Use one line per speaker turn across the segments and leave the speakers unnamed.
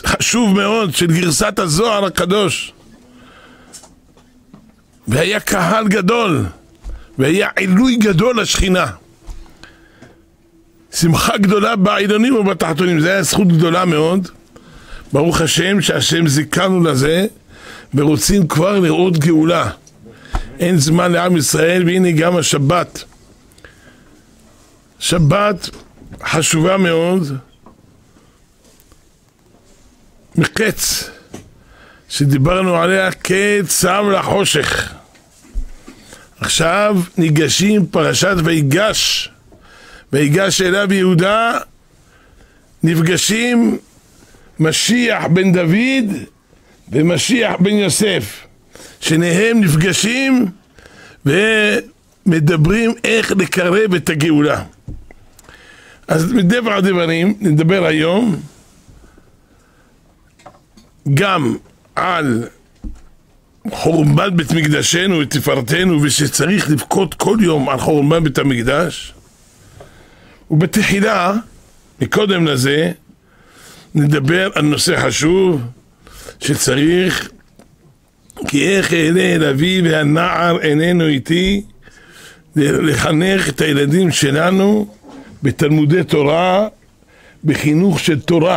חשוב מאוד של גרסת הזוהר הקדוש, והיה קהל גדול, והיה עילוי גדול לשכינה, שמחה גדולה בעליונים ובתחתונים. זה היה זכות גדולה מאוד. ברוך השם שהשם זיכנו לזה, ורוצים כבר לראות גאולה. אין זמן לעם ישראל, והנה גם השבת. שבת חשובה מאוד, מקץ שדיברנו עליה, קץ שם לחושך. עכשיו ניגשים פרשת ויגש, ויגש אליו יהודה, נפגשים משיח בן דוד ומשיח בן יוסף, שניהם נפגשים ומדברים איך לקרב את הגאולה. אז מדבר הדברים נדבר היום גם על חורבן בית מקדשנו ותפארתנו, ושצריך לבכות כל יום על חורבן בית המקדש. ובתחילה, מקודם לזה, נדבר על נושא חשוב שצריך, כי איך אעלה אל אבי והנער איננו איתי, לחנך את הילדים שלנו בתלמודי תורה, בחינוך של תורה.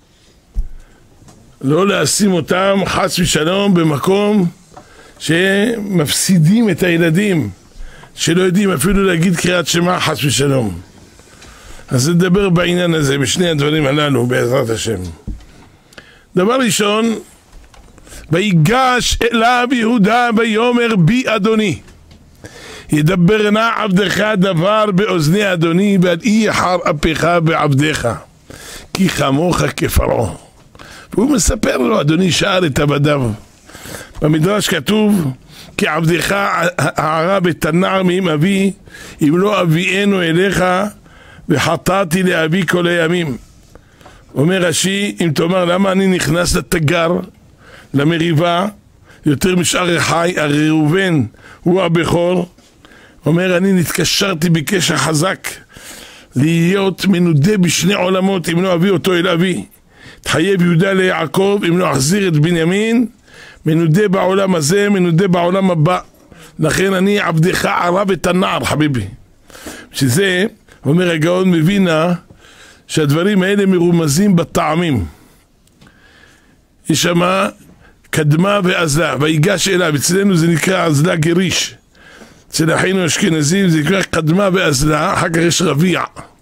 לא לשים אותם חס ושלום במקום שמפסידים את הילדים, שלא יודעים אפילו להגיד קריאת שמע חס ושלום. אז נדבר בעניין הזה, בשני הדברים הללו, בעזרת השם. דבר ראשון, ויגש אליו יהודה ויאמר בי אדוני, ידבר נא עבדך דבר באוזני אדוני, ועל אי יחר אפך בעבדך, כי כמוך כפרעה. והוא מספר לו, אדוני שאל את עבדיו. במדרש כתוב, כי עבדך הערב את הנער מעם אבי, אם לא אביאנו אליך, וחטאתי לאבי כל הימים. אומר רש"י, אם תאמר למה אני נכנס לתגר, למריבה, יותר משאר אחי, הרי ראובן הוא הבכור. אומר, אני נתקשרתי בקשר חזק להיות מנודה בשני עולמות, אם לא אביא אותו אל אבי. תחייב יהודה ליעקב, אם לא אחזיר את בנימין, מנודה בעולם הזה, מנודה בעולם הבא. לכן אני עבדך ערב את הנער, חביבי. שזה, אומר הגאון מווילנה, שהדברים האלה מרומזים בטעמים. יש שמה קדמה ואזלה, ויגש אליו. אצלנו זה נקרא אזלה גריש, אצל אחינו אשכנזים זה נקרא קדמה ואזלה, אחר כך יש רביע.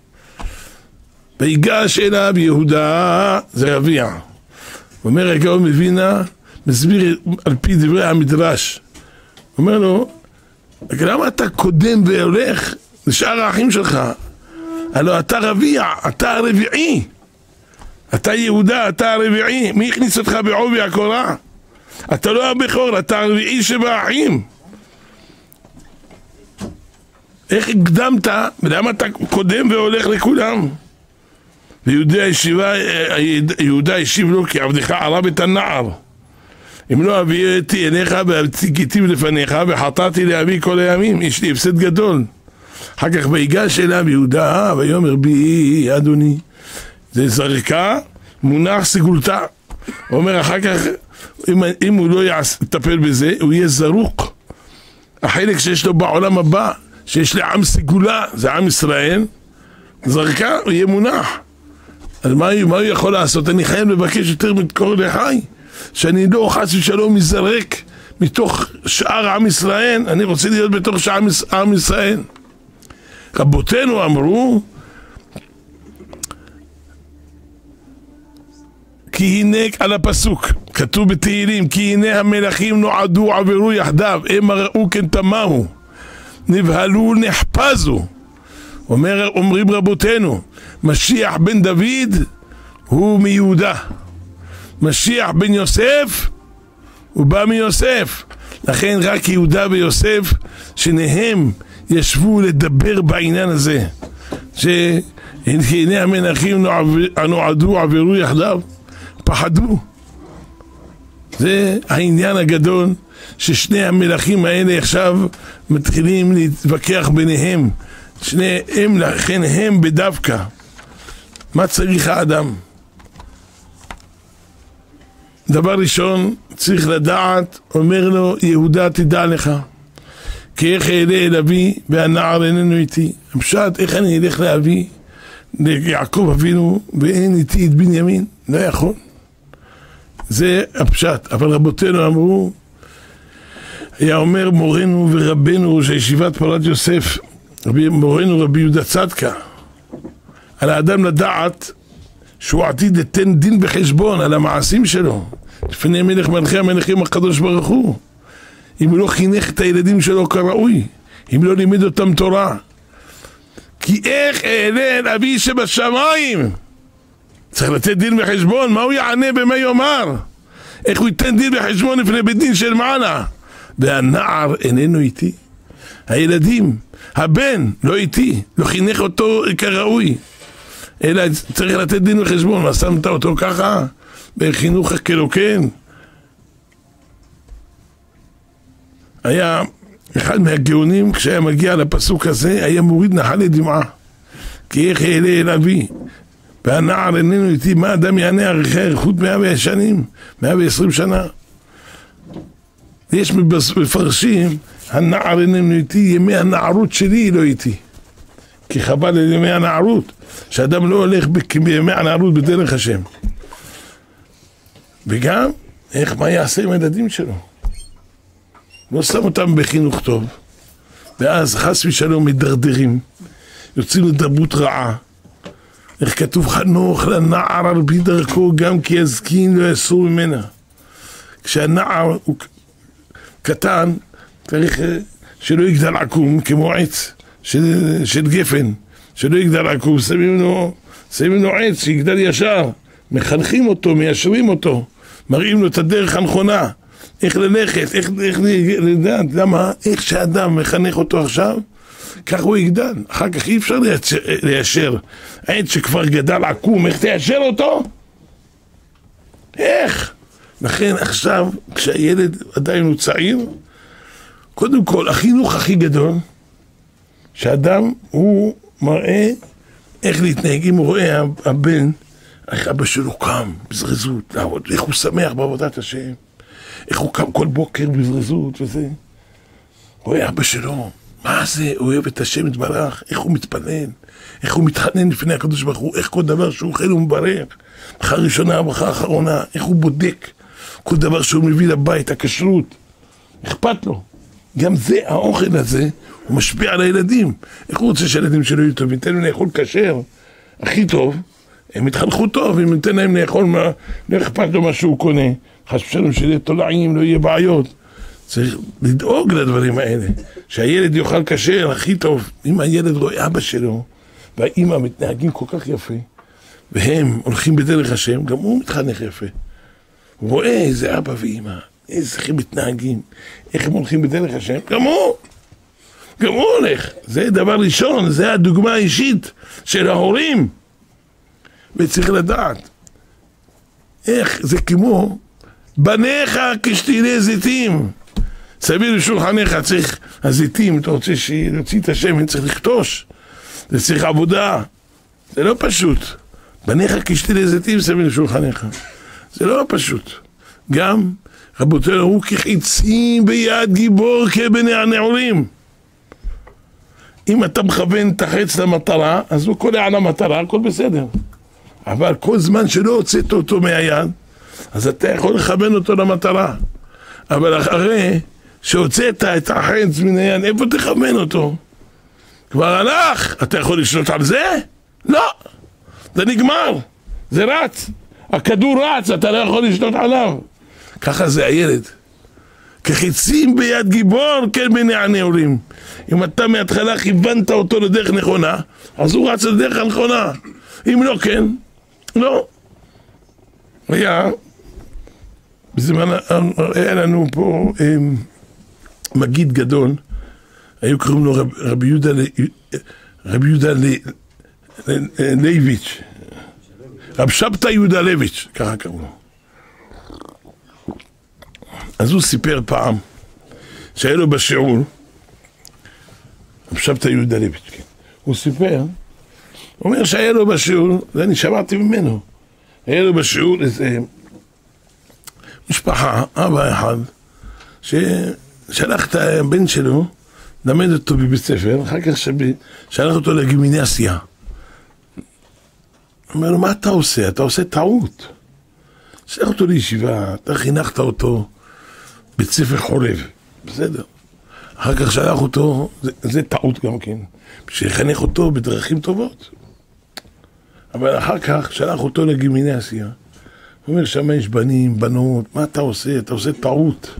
ויגש אליו יהודה, זה רביע. אומר הגאון מווילנה, מסביר על פי דברי המדרש, אומר לו, למה אתה קודם והולך לשאר האחים שלך? הלוא אתה רביע, אתה הרביעי, אתה יהודה, אתה הרביעי. מי הכניס אותך בעובי הקורה? אתה לא הבכור, אתה הרביעי שבאחים. איך הקדמת? ולמה אתה קודם והולך לכולם? ויהודה השיב לו, כי עבדך ערב את הנער, אם לא אביאתי אליך והציגיתי לפניך וחטאתי לאבי כל הימים. יש לי הפסד גדול. אחר כך ויגש אליו יהודה ויאמר בי אדוני, זה זרקה מונח סגולתה. הוא אומר אחר כך, אם הוא לא יטפל בזה, הוא יהיה זרוק. החלק שיש לו בעולם הבא, שיש לעם סגולה, זה עם ישראל, זרקה, הוא יהיה מונח. אז מה הוא יכול לעשות? אני חייב לבקש יותר מתקור לחי, שאני לא חס ושלום מזרק מתוך שאר עם ישראל, אני רוצה להיות בתוך שאר עם ישראל. רבותינו אמרו, כי הנה על הפסוק, כתוב בתהילים, כי הנה המלכים נועדו עברו יחדיו, הם ראו כן תמהו, נבהלו נחפזו. אומרים רבותינו, משיח בן דוד הוא מיהודה, משיח בן יוסף הוא בא מיוסף. לכן רק יהודה ויוסף שניהם ישבו לדבר בעניין הזה, שהנה המלכים נועדו עברו יחדיו, פחדו. זה העניין הגדול, ששני המלכים האלה עכשיו מתחילים להתווכח ביניהם, שניהם, לכן הם בדווקא. מה צריך האדם? דבר ראשון, צריך לדעת, אומר לו, יהודה תדע לך, כי איך אעלה אל אבי והנער איננו איתי. פשט, איך אני אלך לאבי, ליעקב אבינו, ואין איתי את בנימין? לא יכול. זה הפשט. אבל רבותינו אמרו, היה אומר מורנו ורבנו של ישיבת פורת יוסף, מורנו רבי יהודה צדקה, על האדם לדעת שהוא עתיד לתן דין בחשבון על המעשים שלו לפני מלך מלכי המלכים הקדוש ברוך הוא, אם הוא לא חינך את הילדים שלו כראוי, אם לא לימד אותם תורה. כי איך אעלה אל אבי שבשמיים? צריך לתת דין בחשבון. מה הוא יענה במה יאמר? איך הוא ייתן דין בחשבון לפני בית דין של מעלה? והנער איננו איתי. הילדים, הבן לא איתי, לא חינך אותו כראוי, אלא צריך לתת דין בחשבון. מה שמת אותו ככה? בחינוך הקלוקן. היה אחד מהגאונים, כשהיה מגיע לפסוק הזה, היה מוריד נחלי דמעה. כי איך אעלה אל אבי והנער איננו איתי? מה אדם יענה ערכי אריכות 100 שנים, 120 שנה? יש מפרשים, הנער איננו איתי, ימי הנערות שלי לא איתי. כי חבל על ימי הנערות, שאדם לא הולך בימי הנערות בדרך השם. וגם, מה יעשה עם הילדים שלו? לא שם אותם בחינוך טוב, ואז חס ושלום מדרדרים, יוצאים לדרבות רעה. איך כתוב, חנוך לנער על פי דרכו, גם כי יזקין לא יסור ממנה. כשהנער הוא קטן, צריך שלא יגדל עקום כמו עץ של גפן, שלא יגדל עקום, שמים לו עץ שיגדל ישר, מחנכים אותו, מיישרים אותו, מראים לו את הדרך הנכונה, איך ללכת, איך לדעת. למה? איך שאדם מחנך אותו עכשיו, כך הוא יגדל. אחר כך אי אפשר ליישר עץ שכבר גדל עקום, איך תיישר אותו? איך? לכן עכשיו, כשהילד עדיין הוא צעיר, קודם כל, החינוך הכי גדול, שאדם הוא מראה איך להתנהג. אם הוא רואה הבן, איך אבא שלו קם בזרזות לעבוד, איך הוא שמח בעבודת השם, איך הוא קם כל בוקר בזרזות וזה, רואה אבא שלו, מה זה, הוא אוהב את השם יתברך, איך הוא מתפלל, איך הוא מתחנן לפני הקדוש ברוך הוא, איך כל דבר שהוא אוכל הוא מברך, ברכה ראשונה, ברכה אחרונה, איך הוא בודק כל דבר שהוא מביא לבית, הכשרות, אכפת לו. גם זה, האוכל הזה, הוא משפיע על הילדים. איך הוא רוצה שהילדים שלו יהיו טובים? ניתן להם לאכול כשר, הכי טוב, הם יתחנכו טוב, אם ניתן להם לאכול, לא אכפת לו מה שהוא קונה. חשבנו שיהיה תולעים, לא יהיה בעיות. צריך לדאוג לדברים האלה, שהילד יאכל כשר, הכי טוב. אם הילד רואה אבא שלו, והאמא מתנהגים כל כך יפה, והם הולכים בדרך השם, גם הוא מתחנך יפה. הוא רואה איזה אבא ואמא, איזה הם מתנהגים, איך הם הולכים בדרך השם, גם הוא הולך. זה דבר ראשון, זה הדוגמה האישית של ההורים. וצריך לדעת, איך זה כמו, בניך כשתילי זיתים, סביב לשולחניך, צריך, הזיתים, אתה רוצה להוציא את השמן, צריך לכתוש, זה צריך עבודה, זה לא פשוט. בניך כשתילי זיתים, סביב לשולחניך, זה לא פשוט. גם רבותינו הוא כחיצים ביד גיבור כבני הנעורים. אם אתה מכוון את החץ למטרה, אז הוא קולע על המטרה, הכל בסדר. אבל כל זמן שלא הוצאת אותו מהיד, אז אתה יכול לכוון אותו למטרה. אבל אחרי שהוצאת את החץ מן היד, איפה תכוון אותו? כבר הלך, אתה יכול לשלוט על זה? לא, זה נגמר, זה רץ. הכדור רץ, אתה לא יכול לשלוט עליו. ככה זה הילד. כחיצים ביד גיבור, כן בני הנעורים. אם אתה מההתחלה כיוונת אותו לדרך נכונה, אז הוא רץ לדרך הנכונה. אם לא כן, לא. היה, בזמן, היה לנו פה מגיד גדול, היו קוראים לו רבי יהודה לייביץ', רב שבתא יהודה לייביץ', ככה קראו לו. אז הוא סיפר פעם שהיה לו בשיעור, רב שבתא יהודה לייביץ', כן. הוא סיפר, הוא אומר שהיה לו בשיעור, ואני שמעתי ממנו, היה לו בשיעור איזה משפחה, אבא אחד, ששלח את הבן שלו, למד אותו בבית ספר, אחר כך שלח אותו לגימנסיה. אומר לו, מה אתה עושה? אתה עושה טעות. שלח אותו לישיבה, אתה חינכת אותו בית ספר חורב, בסדר. אחר כך שלח אותו, זה טעות גם כן, שיחנך אותו בדרכים טובות. אבל אחר כך שלח אותו לגימנסיה. הוא אומר, שם יש בנים, בנות, מה אתה עושה? אתה עושה טעות.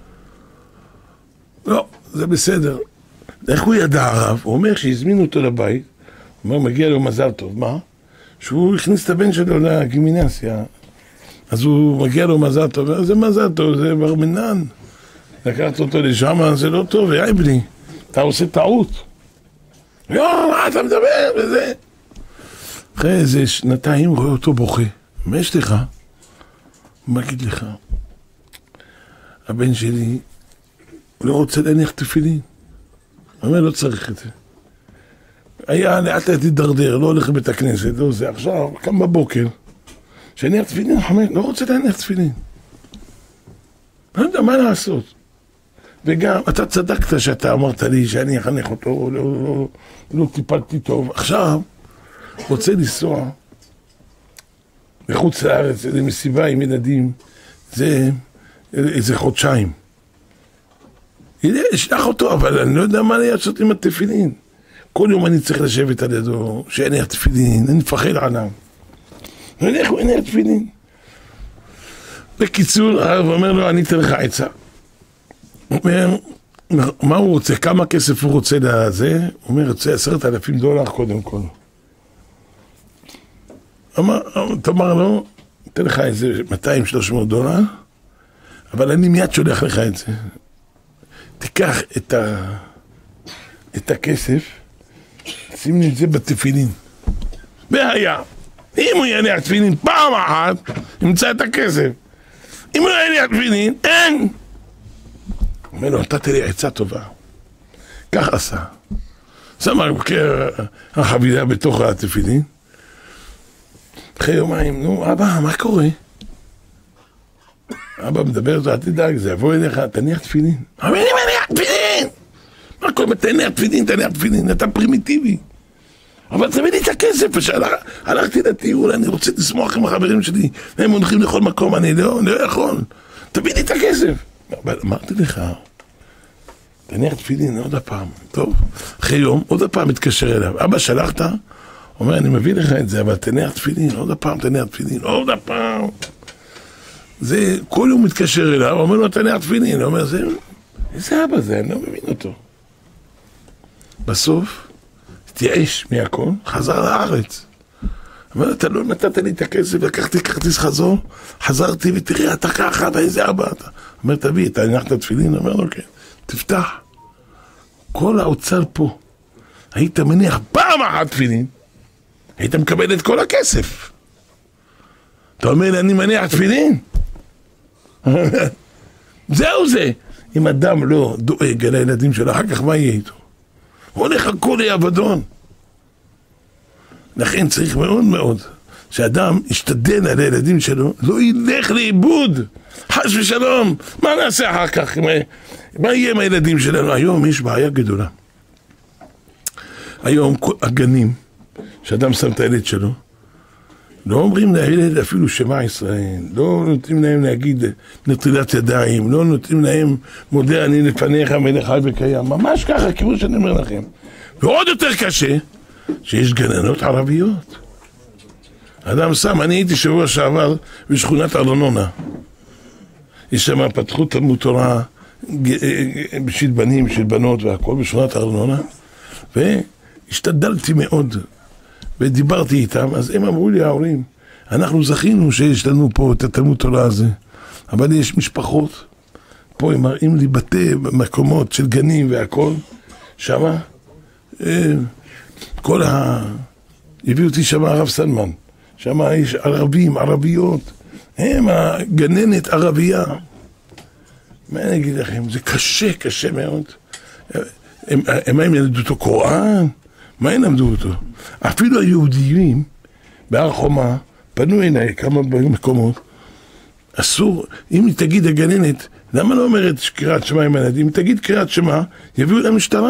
לא, זה בסדר. איך הוא ידע הרב? הוא אומר שהזמינו אותו לבית, הוא אומר, מגיע לו מזל טוב. מה? שהוא הכניס את הבן שלו לגימנסיה. אז הוא מגיע לו מזל טוב, זה מזל טוב, זה בר מינן. לקחת אותו לשם, זה לא טוב, יאי בני, אתה עושה טעות. לא, מה אתה מדבר וזה? אחרי איזה שנתיים רואה אותו בוכה. מה יש לך? מה אגיד לך? הבן שלי לא רוצה להניח תפילין. הוא אומר, לא צריך את זה. היה לאט לאט להידרדר, לא הולך לבית הכנסת, לא זה. עכשיו, קם בבוקר, שהניח תפילין, לא רוצה להניח תפילין. לא יודע מה לעשות. וגם, אתה צדקת שאתה אמרת לי שאני אחנך אותו, לא טיפלתי טוב. עכשיו, רוצה לנסוע בחוץ לארץ, איזו מסיבה עם ילדים, זה איזה חודשיים. הנה, אשלח אותו, אבל אני לא יודע מה לעשות עם התפילין. כל יום אני צריך לשבת על ידו, שאין התפילין, אני מפחד עליו. ואיך הוא אין התפילין? בקיצור, הרב אומר לו, אני אתן לך עצה. הוא אומר, מה הוא רוצה? כמה כסף הוא רוצה לזה? הוא אומר, רוצה $10,000 קודם כל. תאמר לו, אתן לך איזה $200-300, אבל אני מיד שולח לך את זה. תיקח את הכסף, שים לי את זה בתפילין. והיה, אם הוא יניח תפילין פעם אחת, ימצא את הכסף. אם הוא יניח תפילין, אין. אומר לו, נתת לי עצה טובה. כך עשה. שם החבילה בתוך התפילין. אחרי יומיים, נו, אבא, מה קורה? אבא מדבר אותו, אל תדאג, זה יבוא אליך, תניח תפילין. אבל אני מניח תפילין! מה קורה? תניח תפילין, אתה פרימיטיבי. אבל תביא לי את הכסף, הלכתי לטיול, אני רוצה לשמוח עם החברים שלי, הם הולכים לכל מקום, אני לא יכול. תביא לי את הכסף. אבל אמרתי לך, תניח תפילין עוד הפעם. טוב, אחרי יום, עוד הפעם מתקשר אליו. אבא, שלחת? הוא אומר, אני מביא לך את זה, אבל תניח תפילין, עוד הפעם, תניח תפילין, עוד הפעם. זה, כל יום מתקשר אליו, הוא אומר לו, תניח תפילין. הוא אומר, איזה אבא זה, אני לא מבין אותו. בסוף, התייאש מהכל, חזר לארץ. אבל אתה לא נתת לי את הכסף, לקחתי כרטיס חזור, חזרתי ותראה, אתה ככה, ואיזה אבא אתה. אומר, תביא, אתה הנחת תפילין? אומר לו, כן, תפתח. כל האוצר פה, היית מניח פעם אחת תפילין, היית מקבל את כל הכסף. אתה אומר לי, אני מניח תפילין? זהו זה. אם אדם לא דואג על הילדים שלו, אחר כך מה יהיה איתו? הוא הולך הכל לאבדון. לכן צריך מאוד מאוד שאדם ישתדל על הילדים שלו, לא ילך לאיבוד, חס ושלום. מה נעשה אחר כך? מה יהיה עם הילדים שלנו? היום יש בעיה גדולה. היום הגנים, שאדם שם את הילד שלו, לא אומרים לילד אפילו שמע ישראל, לא נותנים להם להגיד נטילת ידיים, לא נותנים להם מודה אני לפניך מלך חי וקיים, ממש ככה, כמו שאני אומר לכם. ועוד יותר קשה, שיש גננות ערביות. אדם שם, אני הייתי שבוע שעבר בשכונת ארנונה. יש שם פתחו תלמוד תורה בשביל בנים, בשביל בנות והכל, בשכונת ארנונה, והשתדלתי מאוד. ודיברתי איתם, אז הם אמרו לי, ההורים, אנחנו זכינו שיש לנו פה את התלמוד תורה הזה, אבל יש משפחות, פה הם מראים לי בתי מקומות של גנים והכל, שמה, הביאו אותי שמה הרב סלמן, שמה יש ערבים, ערביות, הם הגננת ערבייה. מה אני אגיד לכם, זה קשה, קשה מאוד. הם ילמדו אותו קוראן? מה ילמדו אותו? אפילו היהודיים בהר חומה פנו אליי כמה מקומות, אסור, אם היא תגיד הגננת, למה לא אומרת קריאת שמע עם הילדים? אם תגיד קריאת שמע, יביאו למשטרה.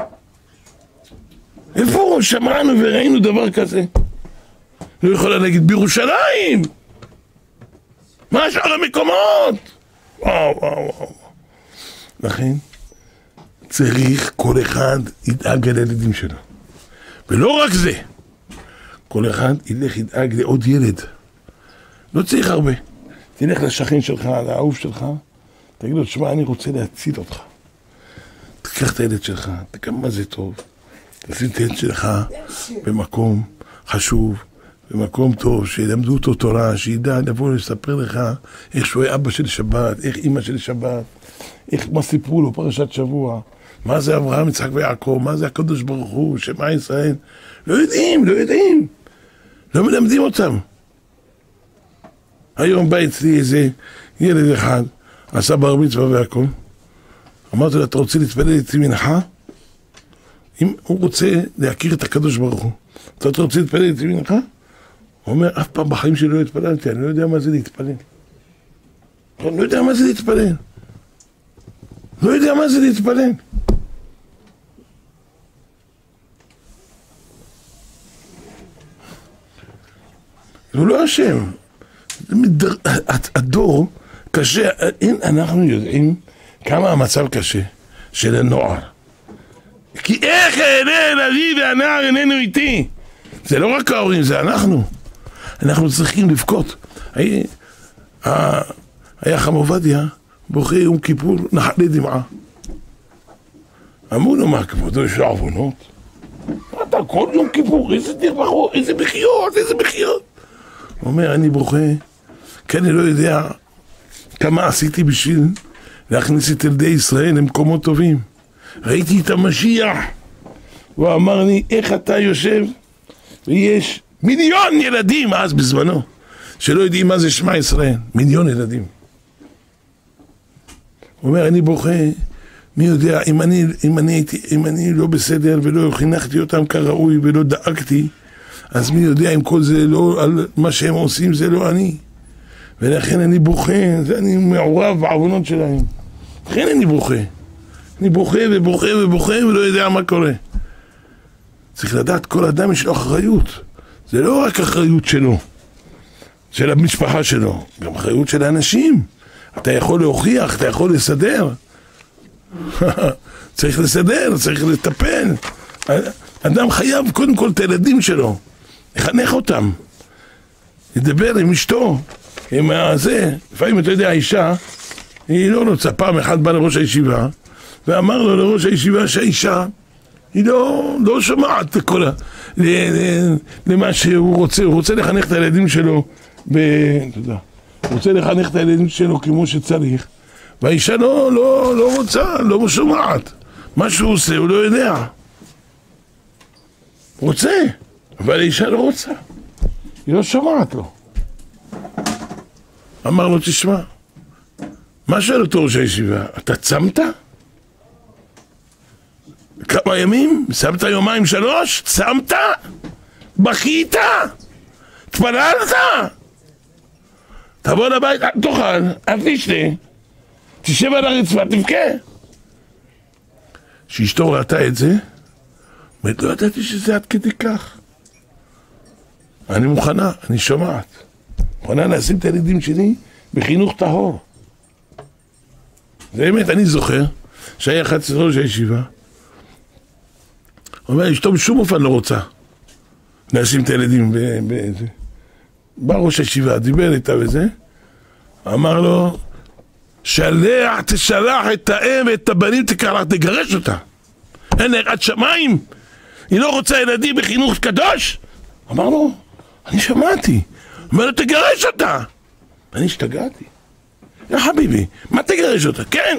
איפה שמענו וראינו דבר כזה? לא יכולה להגיד בירושלים! מה שאר המקומות? וואו, וואו, וואו. לכן, צריך כל אחד ידאג על הילדים שלו. ולא רק זה, כל אחד ילך ידאג לעוד ילד. לא צריך הרבה. תלך לשכן שלך, לאהוב שלך, תגיד לו, תשמע, אני רוצה להציל אותך. תקח את הילד שלך, תקח מה זה טוב. תשים את הילד שלך במקום חשוב, במקום טוב, שילמדו אותו תורה, שידע לבוא לספר לך איך שהוא היה אבא של שבת, איך אמא של שבת, מה סיפרו לו פרשת שבוע, מה זה אברהם, יצחק ויעקב, מה זה הקדוש ברוך הוא, שמע ישראל. לא יודעים, לא יודעים. לא מלמדים אותם. היום בא אצלי איזה ילד אחד, עשה בר מצווה והכל. אמרתי לו, אתה רוצה להתפלל איתי מנחה? אם הוא רוצה להכיר את הקדוש ברוך הוא, אתה רוצה להתפלל איתי מנחה? הוא אומר, אף פעם בחיים שלי לא התפללתי, אני לא יודע מה זה להתפלל. אני לא יודע מה זה להתפלל. לא יודע מה זה להתפלל. הוא לא אשם. הדור קשה, אנחנו יודעים כמה המצב קשה של הנוער. כי איך אענה אבי והנער איננו איתי? זה לא רק ההורים, זה אנחנו. אנחנו צריכים לבכות. היה חם עובדיה, בוכה יום כיפור, נחלי דמעה. אמרו לו, מה כבודו, יש לו עוונות? אתה כל יום כיפור, איזה דרבחות, איזה בחיות, איזה בחיות. הוא אומר, אני בוכה, כי אני לא יודע כמה עשיתי בשביל להכניס את ילדי ישראל למקומות טובים. ראיתי את המשיח, הוא אמר לי, איך אתה יושב? ויש מיליון ילדים אז בזמנו, שלא יודעים מה זה שמע ישראל, מיליון ילדים. הוא אומר, אני בוכה, מי יודע, אם אני לא בסדר ולא חינכתי אותם כראוי ולא דאגתי, אז מי יודע אם כל זה לא, על מה שהם עושים זה לא אני. ולכן אני בוכה, אני מעורב בעוונות שלהם. לכן אני בוכה. אני בוכה ובוכה ובוכה ולא יודע מה קורה. צריך לדעת, כל אדם יש לו אחריות. זה לא רק אחריות שלו, של המשפחה שלו, גם אחריות של האנשים. אתה יכול להוכיח, אתה יכול לסדר. צריך לסדר, צריך לטפל. אדם חייב קודם כל את הילדים שלו. לחנך אותם. לדבר עם אשתו. עם הזה. לפעמים אתה יודע, האישה, היא לא רוצה. פעם אחד בא לראש הישיבה, ואמר לו לראש הישיבה שהאישה, היא לא שומעת למה שהוא רוצה. הוא רוצה לחנך את הילדים שלו תודה. הוא רוצה לחנך את הילדים שלו כמו שצריך. והאישה לא רוצה, לא שומעת. מה שהוא עושה, הוא לא יודע. הוא רוצה, אבל האישה לא רוצה. היא לא שומעת לו. אמר לו, תשמע, מה שואל אותו ראש הישיבה? אתה צמת? כמה ימים? שמת יומיים שלוש? צמת? בכית? התפללת? תבוא לבית, תאכל, אל תשתה, תשב על הרצפה, תבכה. שאשתו ראתה את זה, אומרת, לא ידעתי שזה עד כדי כך. אני מוכנה, אני שומעת. מוכנה לשים את הילדים שלי בחינוך טהור. זה באמת, אני זוכר שהיה אחד ראש הישיבה. הוא אומר, אשתו בשום אופן לא רוצה לשים את הילדים בזה. בא ראש הישיבה, דיבר איתה וזה, אמר לו, תשלח את האם ואת הבנים, תגרש אותה. אין יראת שמיים, היא לא רוצה ילדים בחינוך קדוש? אמר לו, אני שמעתי. אומר לו, תגרש אותה. אני השתגעתי. יא חביבי, מה תגרש אותה? כן.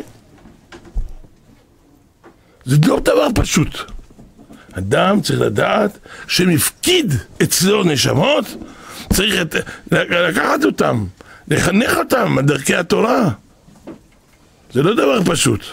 זה לא דבר פשוט. אדם צריך לדעת שמפקיד אצלו נשמות, צריך לקחת אותם, לחנך אותם על דרכי התורה. זה לא דבר פשוט.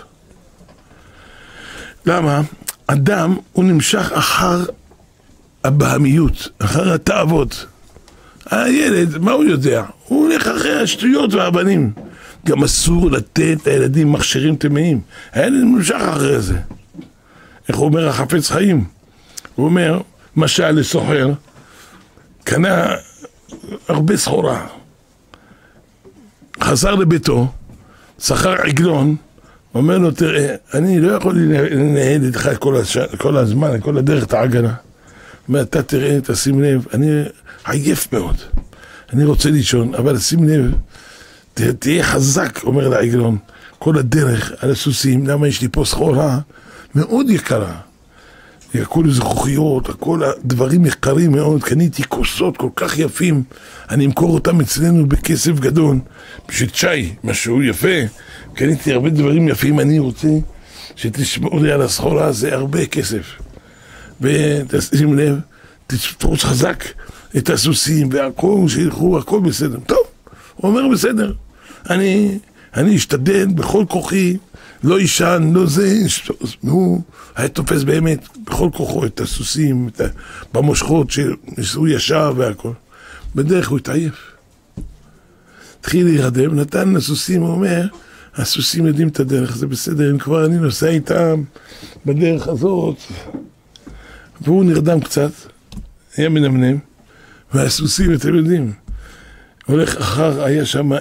למה? אדם הוא נמשך אחר הבהמיות, אחר התאוות. הילד, מה הוא יודע? הוא הולך אחרי השטויות והאבנים. גם אסור לתת לילדים מכשירים טמאים. הילד נמשך אחרי זה. איך הוא אומר החפץ חיים? הוא אומר, משל לסוחר, קנה הרבה סחורה. חזר לביתו, שכר עגלון, אומר לו, תראה, אני לא יכול לנהל איתך כל הזמן, כל הדרך את העגלה. אומר, אתה תראה, תשים לב, אני עייף מאוד. אני רוצה לישון, אבל שים לב, תהיה חזק, אומר לעגלון, כל הדרך על הסוסים, למה יש לי פה סחורה מאוד יקרה. הכל זכוכיות, הכל הדברים יקרים מאוד, קניתי כוסות כל כך יפים, אני אמכור אותם אצלנו בכסף גדול, בשביל צ'אי, משהו יפה, קניתי הרבה דברים יפים, אני רוצה שתשמעו לי על הסחורה, זה הרבה כסף. ותשים לב, תפרוץ חזק את הסוסים והכל, שילכו, הכל בסדר. טוב, הוא אומר בסדר, אני אשתדל בכל כוחי, לא ישן, לא זה, הוא היה תופס באמת בכל כוחו את הסוסים, במושכות שהוא ישב והכל. בדרך הוא התעייף. התחיל להירדם, נתן לסוסים, הוא אומר, הסוסים יודעים את הדרך, זה בסדר, אם כבר אני נוסע איתם בדרך הזאת. והוא נרדם קצת, היה מנמנם, והסוסים, אתם יודעים, הולך אחר, היה שם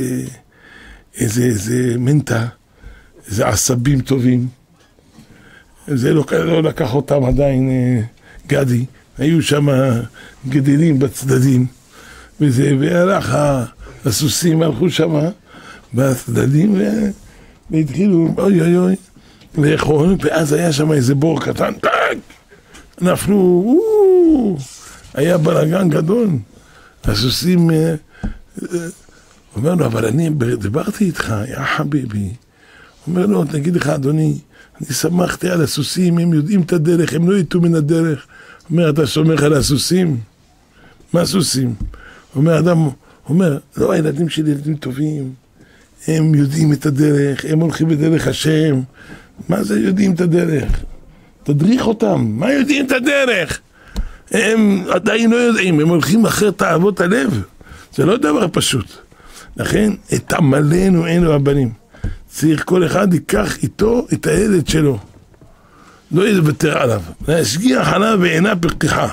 איזה מנטה, איזה עשבים טובים. זה לא לקח אותם עדיין גדי, היו שם גדלים בצדדים, והלך הסוסים, הלכו שם בצדדים, והתחילו אוי אוי אוי לאכול, ואז היה שם איזה בור קטן, טק, נפלו, היה בלגן גדול. הסוסים אומר לו, אבל אני דיברתי איתך, יא חביבי. אומר לו, תגיד לך אדוני, אני שמחתי על הסוסים, הם יודעים את הדרך, הם לא יתו מן הדרך. אומר, אתה סומך על הסוסים? מה סוסים? אומר, אדם, אומר, לא, הילדים שלי ילדים טובים, הם יודעים את הדרך, הם הולכים בדרך השם. מה זה יודעים את הדרך? תדריך אותם, מה יודעים את הדרך? הם עדיין לא יודעים, הם הולכים אחרי תאוות הלב. זה לא דבר פשוט. לכן, את עמלנו אין לו הבנים. צריך כל אחד ייקח איתו את הילד שלו. לא יוותר עליו. להשגיח עליו ואינה פרקיחה.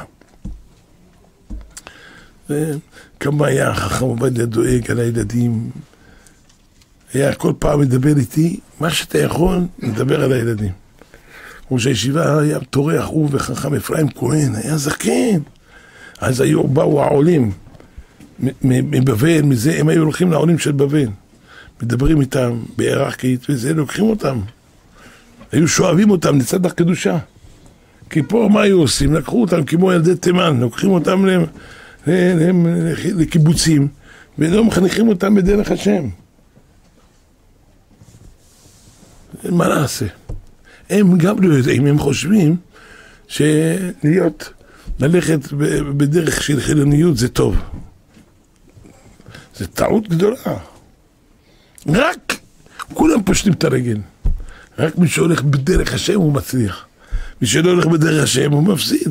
כמה היה חכם עובדיה דואג על הילדים. היה כל פעם מדבר איתי, מה שאתה יכול, מדבר על הילדים. ראש הישיבה היה תורח, הוא וחכם אפרים כהן, היה זקן. אז באו העולים מבבל, מזה, הם היו הולכים לעולים של בבל. מדברים איתם בערכית, וזה, לוקחים אותם. היו שואבים אותם לצד הקדושה. כי פה מה היו עושים? לקחו אותם כמו ילדי תימן, לוקחים אותם לקיבוצים, ולא מחנכים אותם בדרך השם. מה נעשה? הם גם לא יודעים, הם חושבים ללכת בדרך של חילוניות זה טוב. זה טעות גדולה. רק כולם פושטים את הרגל. רק מי שהולך בדרך השם הוא מצליח. מי שלא הולך בדרך השם הוא מפסיד.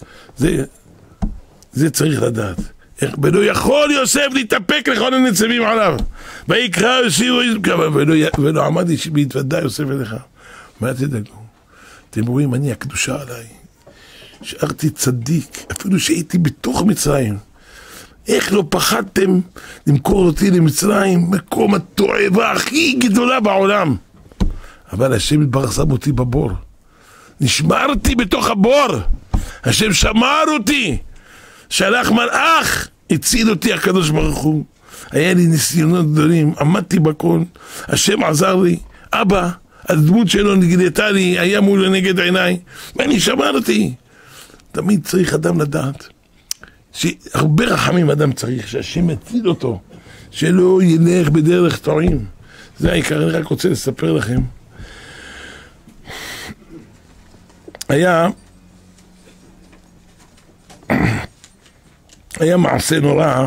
זה צריך לדעת. ולא יכול יוסף להתאפק לכל הניצבים עליו. ויקרא יוסף ולא עמד והתוודע יוסף אליך. מה תדאגו? אתם רואים, אני הקדושה עליי. שארתי צדיק, אפילו שהייתי בתוך מצרים. איך לא פחדתם למכור אותי למצרים, מקום התועבה הכי גדולה בעולם. אבל השם יתברך שם אותי בבור. נשמרתי בתוך הבור. השם שמר אותי. שלח מלאך, הציל אותי הקדוש ברוך הוא. היה לי ניסיונות גדולים, עמדתי בכל. השם עזר לי. אבא, הדמות שלו נגדתה לי, היה מול נגד עיניי. ואני שמרתי. תמיד צריך אדם לדעת. שהרבה רחמים אדם צריך, שהשם יציל אותו, שלא ילך בדרך טועים. זה העיקר, אני רק רוצה לספר לכם. היה מעשה נורא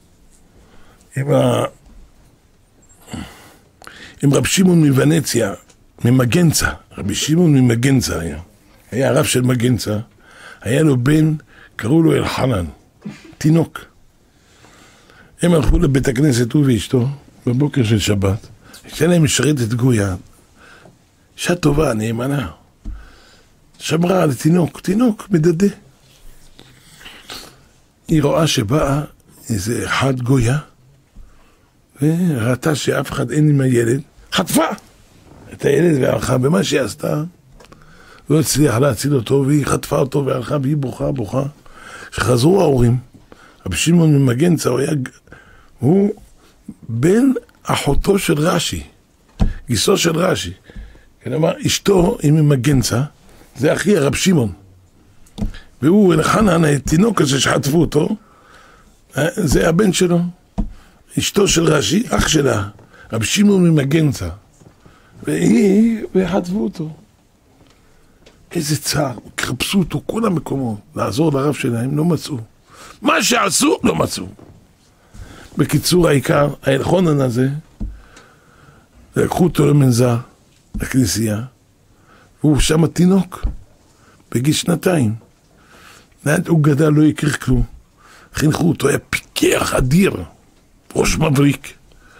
עם רב שמעון מוונציה, ממגנצה. רבי שמעון ממגנצה היה הרב של מגנצה. היה לו בן, קראו לו אלחנן. תינוק. הם הלכו לבית הכנסת, הוא ואשתו, בבוקר של שבת, הייתה להם משרתת גויה, אישה טובה, נאמנה, שמרה על תינוק מדדה. היא רואה שבאה איזה אחד גויה, וראתה שאף אחד אין עם הילד, חטפה את הילד והלכה, במה שהיא עשתה, לא הצליח להציל אותו, והיא חטפה אותו והלכה, והיא בוכה. כשחזרו ההורים, רבי שמעון ממגנצה, הוא בן אחותו של רש"י, גיסו של רש"י. כלומר, אשתו היא ממגנצה, זה אחי הרב שמעון. והוא, אלחנן, התינוק הזה שחטפו אותו, זה הבן שלו. אשתו של רש"י, אח שלה, רבי שמעון ממגנצה. וחטפו אותו. איזה צער, קרפסו אותו כל המקומות, לעזור לרב שלהם, לא מצאו. מה שעשו, לא מצאו. בקיצור, העיקר, האלחונן הזה, לקחו אותו למנזר, לכנסייה, והוא שם תינוק, בגיל 2. לאט הוא גדל, לא יקר כלום. חינכו אותו, היה פיקח אדיר, ראש מבריק.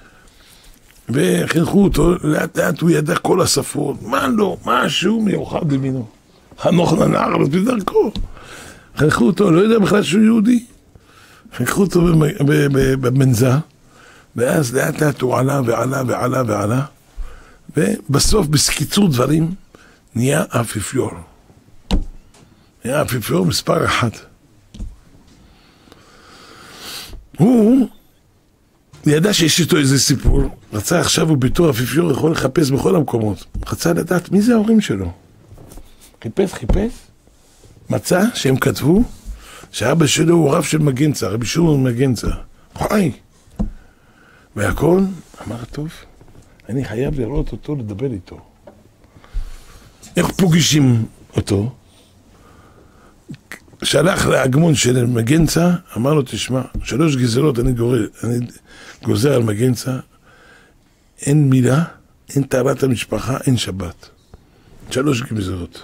וחינכו אותו, לאט הוא ידע כל השפות, מה לא, משהו מיוחד במינו. חנוך לנער, אז בדרכו. חינכו אותו, לא יודע בכלל שהוא יהודי. חינכו אותו במנזר, ואז לאט הוא עלה, ובסוף, בסקיצור דברים, נהיה אפיפיור. נהיה אפיפיור מספר 1. הוא ידע שיש איתו איזה סיפור, רצה עכשיו הוא בתור אפיפיור יכול לחפש בכל המקומות. רצה לדעת מי זה ההורים שלו. חיפש, מצא שהם כתבו שאבא שלו הוא רב של מגנצה, רבי שמעון מגנצה. חי. והכל אמר, טוב, אני חייב לראות אותו, לדבר איתו. איך פוגשים אותו? שלח להגמון של מגנצה, אמר לו, תשמע, 3 גזרות אני גוזר על מגנצה, אין מילה, אין טהרת המשפחה, אין שבת. 3 גזרות.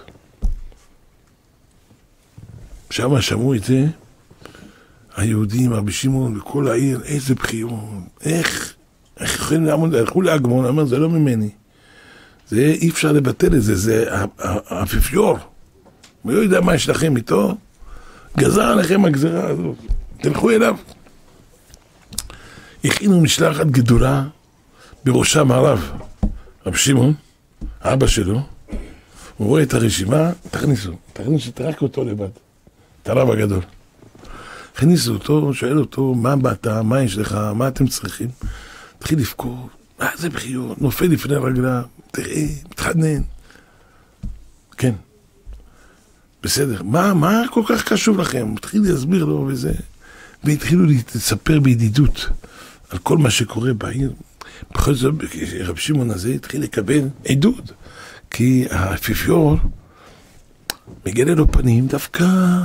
שם שמעו את זה, היהודים, רבי שמעון, וכל העיר, איזה בחירות, איך יכולים לעמוד, הלכו להגמון, אמר, זה לא ממני. זה אי אפשר לבטל את זה, זה האפיפיור. הוא לא יודע מה יש לכם איתו, גזר עליכם הגזרה הזאת, תלכו אליו. הכינו משלחת גדולה, בראשם הרב, רב שמעון, אבא שלו, הוא רואה את הרשימה, תכניסו רק אותו לבד, את הרב הגדול. הכניסו אותו, שואל אותו, מה באת, מה יש לך, מה אתם צריכים? התחיל לפקור, זה בחיור, נופל לפני רגלה, תראה, מתחנן. כן. בסדר, מה כל כך קשור לכם? התחיל להסביר לו וזה, והתחילו לספר בידידות על כל מה שקורה בעיר. בכל זאת, רב שמעון הזה התחיל לקבל עדות, כי האפיפיור מגלה לו פנים דווקא,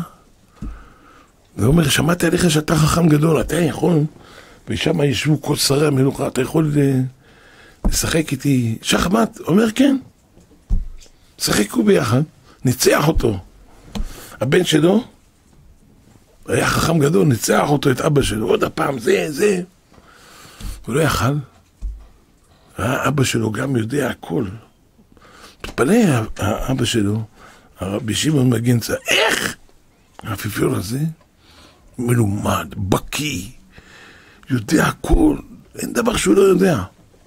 ואומר, שמעתי עליך שאתה חכם גדול, אתה יכול, ושם ישבו כל שרי המלוכה, אתה יכול לשחק איתי שחמט? אומר כן, שחקו ביחד, ניצח אותו. הבן שלו היה חכם גדול, ניצח אותו, את אבא שלו, עוד הפעם, זה. הוא לא יכל. האבא שלו גם יודע הכל. מתפלא האבא שלו, הרבי שמעון מגנצה, איך? האפיפיור הזה מלומד, בקי, יודע הכל, אין דבר שהוא לא יודע.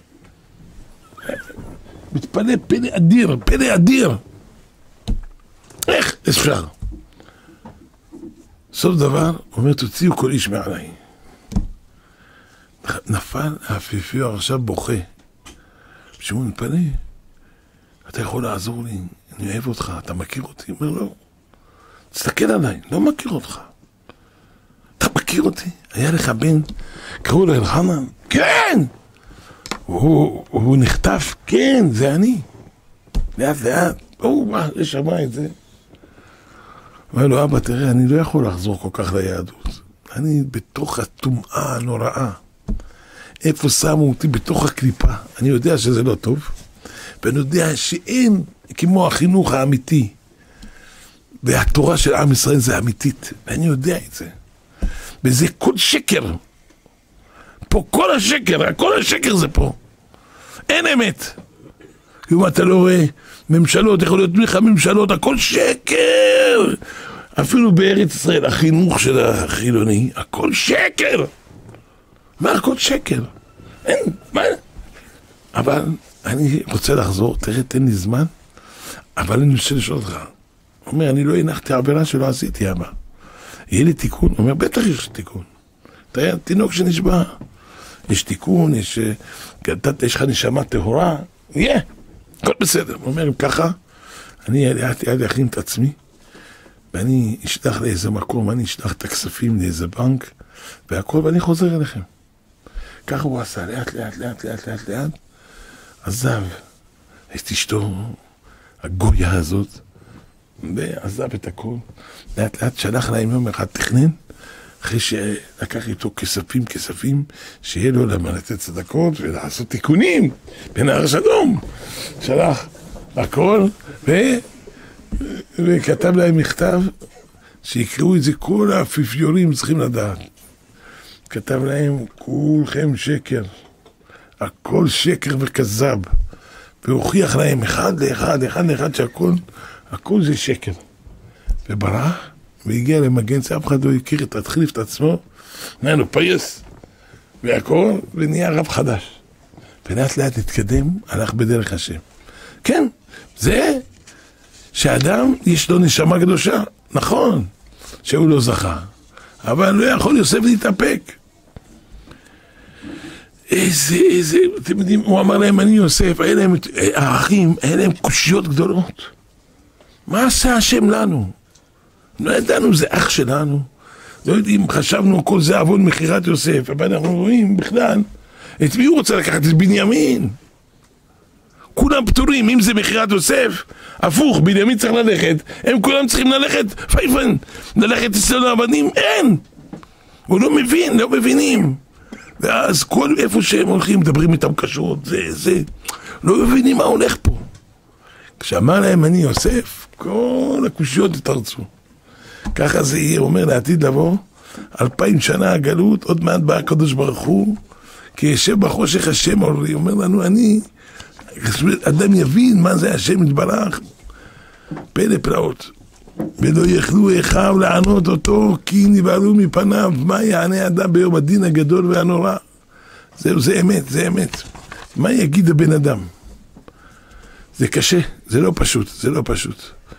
מתפלא, פלא אדיר. איך אפשר? סוף דבר, אומר, תוציאו כל איש מעליי. נפל האפיפיור עכשיו בוכה. שמעון מתפלא, אתה יכול לעזור לי, אני אוהב אותך, אתה מכיר אותי? אומר, לא. תסתכל עליי, לא מכיר אותך. אתה מכיר אותי? היה לך בן, קראו לו אלחנן? כן! הוא נחטף, כן, זה אני. לאט, הוא שמע את זה. אומר לו, אבא, תראה, אני לא יכול לחזור כל כך ליהדות. אני בתוך הטומאה הנוראה. איפה שמו אותי? בתוך הקליפה. אני יודע שזה לא טוב, ואני יודע שאין כמו החינוך האמיתי. והתורה של עם ישראל זה אמיתית, ואני יודע את זה. וזה כל שקר. פה כל השקר, כל השקר זה פה. אין אמת. אם אתה לא רואה ממשלות, יכול להיות לך ממשלות, הכל שקר. אפילו בארץ ישראל, החינוך של החילוני, הכל שקר. מה הכל שקר? אין, מה? אבל אני רוצה לחזור, תראה, תן לי זמן, אבל אני רוצה לשאול אותך. הוא אומר, אני לא הנחתי עבירה שלא עשיתי, אבא. יהיה לי תיקון? הוא אומר, בטח יש תיקון. תראה, תינוק שנשבע. יש תיקון, יש לך נשמה טהורה, יהיה, הכל בסדר. הוא אומר, אם ככה, אני הייתי להכין את עצמי, ואני אשלח לאיזה מקום, אני אשלח את הכספים לאיזה בנק, והכל, ואני חוזר אליכם. ככה הוא עשה, לאט, עזב את אשתו, הגויה הזאת, ועזב את הכל, לאט, שלח להם יום אחד תכנן, אחרי שלקח איתו כספים, שיהיה לו למה לתת צדקות ולעשות תיקונים בנהר שלום. שלח הכל, וכתב להם מכתב, שיקראו את זה, כל האפיפיורים צריכים לדעת. כתב להם, כולכם שקר, הכל שקר וכזב, והוכיח להם אחד לאחד שהכל זה שקר. וברח, והגיע למגן, אף אחד לא הכיר את התחליף את עצמו, נהיה לו פייס, והכל, ונהיה רב חדש. ולאט לאט התקדם, הלך בדרך השם. כן, זה שאדם יש לו נשמה קדושה, נכון, שהוא לא זכה, אבל לא יכול יוסף להתאפק. איזה, אתם יודעים, הוא אמר להם, אני יוסף, האחים, היה להם קושיות גדולות. מה עשה השם לנו? לא ידענו, זה אח שלנו. לא יודעים, חשבנו כל זה עוון מחירת יוסף, אבל אנחנו רואים בכלל, את מי הוא רוצה לקחת? את בנימין. כולם פטורים, אם זה מחירת יוסף, הפוך, בנימין צריך ללכת, הם כולם צריכים ללכת, פייפן, ללכת אצלנו העבדים, אין. הוא לא מבין, לא מבינים. ואז כל איפה שהם הולכים, מדברים איתם קשות, זה, לא מבינים מה הולך פה. כשאמר להם אני יוסף, כל הקושיות התרצו. ככה זה יהיה, אומר לעתיד לבוא, 2000 שנה הגלות, עוד מעט בא הקדוש ברוך הוא, כי ישב בחושך השם, אומר לנו, אדם יבין מה זה השם יתברך, פלא פלאות. ולא יכלו אחיו לענות אותו, כי נבהלו מפניו, מה יענה אדם ביום הדין הגדול והנורא? זה אמת, זה אמת. מה יגיד הבן אדם? זה קשה, זה לא פשוט.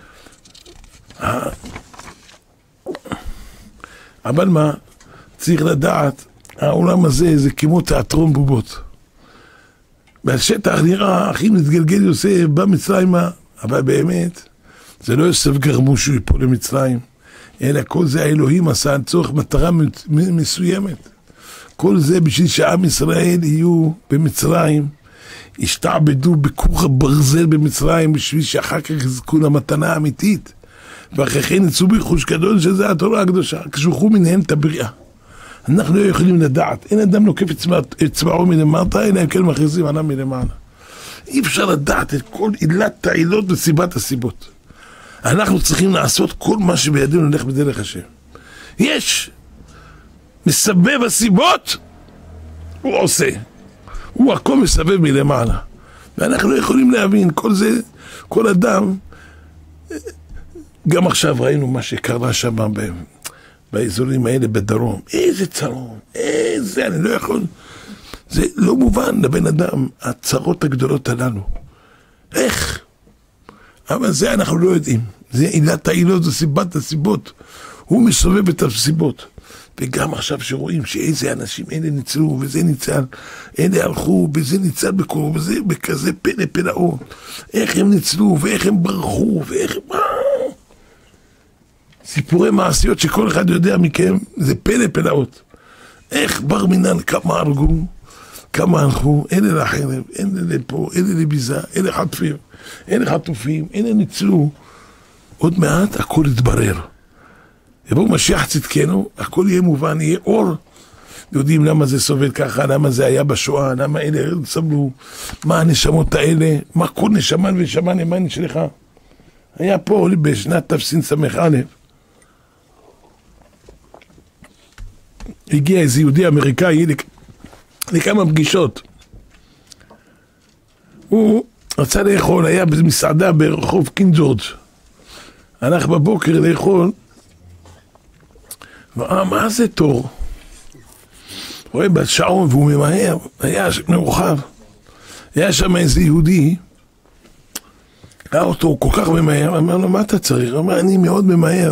אבל מה? צריך לדעת, העולם הזה זה כמו תיאטרון בובות. והשטח נראה, הכי מתגלגל יוסף, בא מצרימה, אבל באמת, זה לא יוסף גרמו שהוא יפול למצרים, אלא כל זה האלוהים עשה על צורך מטרה מסוימת. כל זה בשביל שעם ישראל יהיו במצרים, ישתעבדו בכוך הברזל במצרים, בשביל שאחר כך יזכו למתנה האמיתית. ואחרי כן יצאו ברכוש גדול, שזה התורה הקדושה, כשהוכו מנהל את הבריאה. אנחנו לא יכולים לדעת, אין אדם נוקף אצבעו מלמטה, אלא הם כן מכריזים עליו מלמעלה. אי אפשר לדעת את כל עילת העילות וסיבת הסיבות. אנחנו צריכים לעשות כל מה שבידינו נלך בדרך השם. יש מסבב הסיבות, הוא עושה. הוא הכל מסבב מלמעלה. ואנחנו לא יכולים להבין, כל זה, כל אדם, גם עכשיו ראינו מה שקרה שם באזורים האלה בדרום. איזה צרון, אני לא יכול. זה לא מובן לבן אדם, הצרות הגדולות הללו. איך? אבל זה אנחנו לא יודעים. זה עילת העילות, זה סיבת הסיבות. הוא מסובב את הסיבות. וגם עכשיו שרואים שאיזה אנשים, אלה ניצלו, וזה ניצל, אלה הלכו, וזה ניצל בקור, וזה בכזה פלא פלאות. איך הם ניצלו, ואיך הם ברחו, ואיך... סיפורי מעשיות שכל אחד יודע מכם, זה פלא פלאות. איך בר מינן, כמה הרגו, כמה הלכו, אלה לחרב, אלה לפה, אלה לביזה, אלה חטפים, אלה חטופים, אלה ניצלו. עוד מעט הכל יתברר. יבוא משיח צדקנו, הכל יהיה מובן, יהיה אור. יודעים למה זה סובל ככה, למה זה היה בשואה, למה אלה סבלו, מה הנשמות האלה, מה כל נשמה ונשמה נאמן שלך. היה פה בשנת תשס"א, הגיע איזה יהודי אמריקאי לכמה פגישות. הוא רצה לאכול, היה במסעדה ברחוב קינג ג'ורג'. הלך בבוקר לאכול, מה זה תור? רואה בשעון והוא ממהר, היה מאוחר. היה שם איזה יהודי, ראה אותו, הוא כל כך ממהר, אמר לו, מה אתה צריך? הוא אמר, אני מאוד ממהר,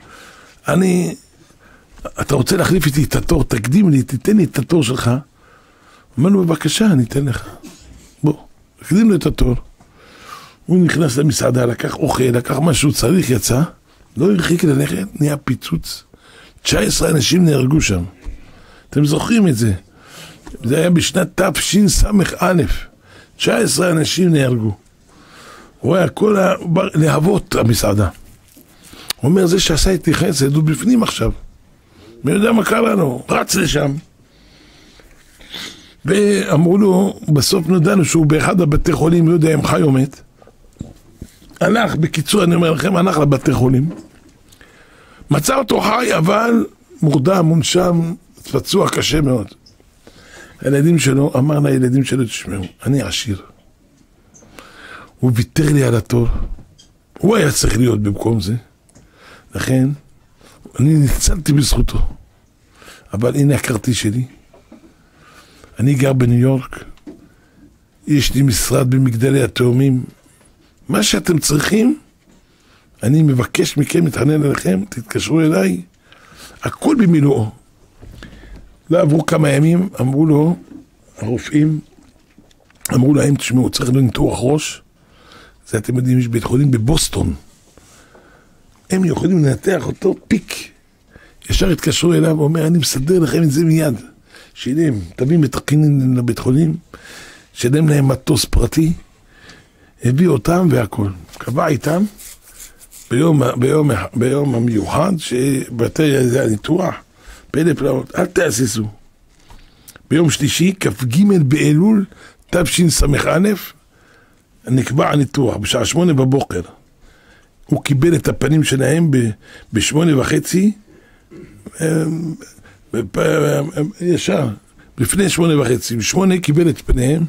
אתה רוצה להחליף איתי את התור, תקדים לי, תיתן לי את התור שלך. אמר לו, בבקשה, אני אתן לך. בוא, תקדים לו את התור. הוא נכנס למסעדה, לקח אוכל, לקח מה שהוא צריך, יצא, לא הרחיק ללכת, נהיה פיצוץ. 19 אנשים נהרגו שם. אתם זוכרים את זה? זה היה בשנת תשס"א. 19 אנשים נהרגו. הוא היה כל להבות המסעדה. הוא אומר, זה שעשה איתי חסד, הוא בפנים עכשיו. מי יודע מה קרה לנו? רץ לשם. ואמרו לו, בסוף נודענו שהוא באחד הבתי חולים, לא יודע אם חי או מת. הלך, בקיצור, אני אומר לכם, הלך לבתי חולים. מצא אותו חי, אבל מורדם, מונשם, פצוע קשה מאוד. הילדים שלו, אמר לילדים שלו, תשמעו, אני עשיר. הוא ויתר לי על התור. הוא היה צריך להיות במקום זה. לכן, אני ניצלתי בזכותו. אבל הנה הכרטיס שלי. אני גר בניו יורק. יש לי משרד במגדלי התאומים. מה שאתם צריכים, אני מבקש מכם, מתחנן אליכם, תתקשרו אליי. הכל במילואו. לא עברו כמה ימים, אמרו לו, הרופאים, אמרו להם, תשמעו, צריך לניתוח ראש. זה אתם יודעים, יש בית חולים בבוסטון. הם יכולים לנתח אותו פיק. ישר התקשרו אליו, הוא אומר, אני מסדר לכם את זה מיד. שילם, תביא מתקנים לבית חולים, שילם להם מטוס פרטי, הביא אותם והכל. קבע איתם, ביום המיוחד, שבתי זה הניתוח, פלא פלאות, אל תעשסו. ביום שלישי, כ"ג באלול, תשס"א, נקבע הניתוח, בשעה 8 בבוקר. הוא קיבל את הפנים שלהם ב8:30, ישר, לפני 8:30, ב8 קיבל את פניהם,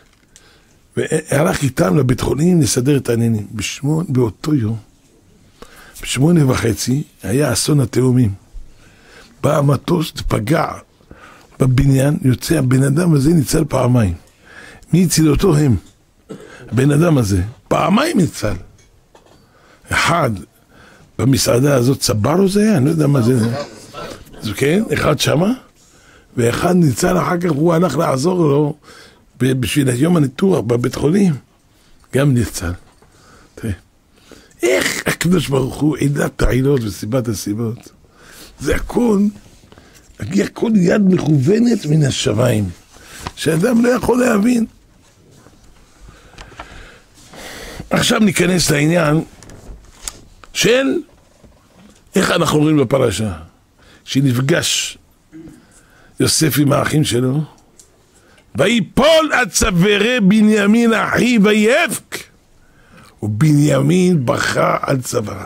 והלך איתם לבית חולים לסדר את העניינים. באותו יום, ב8:30, היה אסון התאומים. בא המטוס, פגע בבניין, יוצא הבן אדם הזה ניצל פעמיים. מי הציל אותו? הם. הבן אדם הזה, פעמיים ניצל. אחד, במסעדה הזאת, צבר זה היה, אני לא יודע מה זה. כן, אחד שמה, ואחד ניצל אחר כך, הוא הלך לעזור לו, בשביל היום הניתוח בבית חולים, גם ניצל. תראה, איך הקדוש ברוך הוא, עילת העילות וסיבת הסיבות, זה הכל יד מכוונת מן השמיים, שאדם לא יכול להבין. עכשיו ניכנס לעניין של איך אנחנו רואים בפרשה, שנפגש יוסף עם האחים שלו, ויפול על צווארי בנימין אחי ויבך, ובנימין בכה על צוואריו.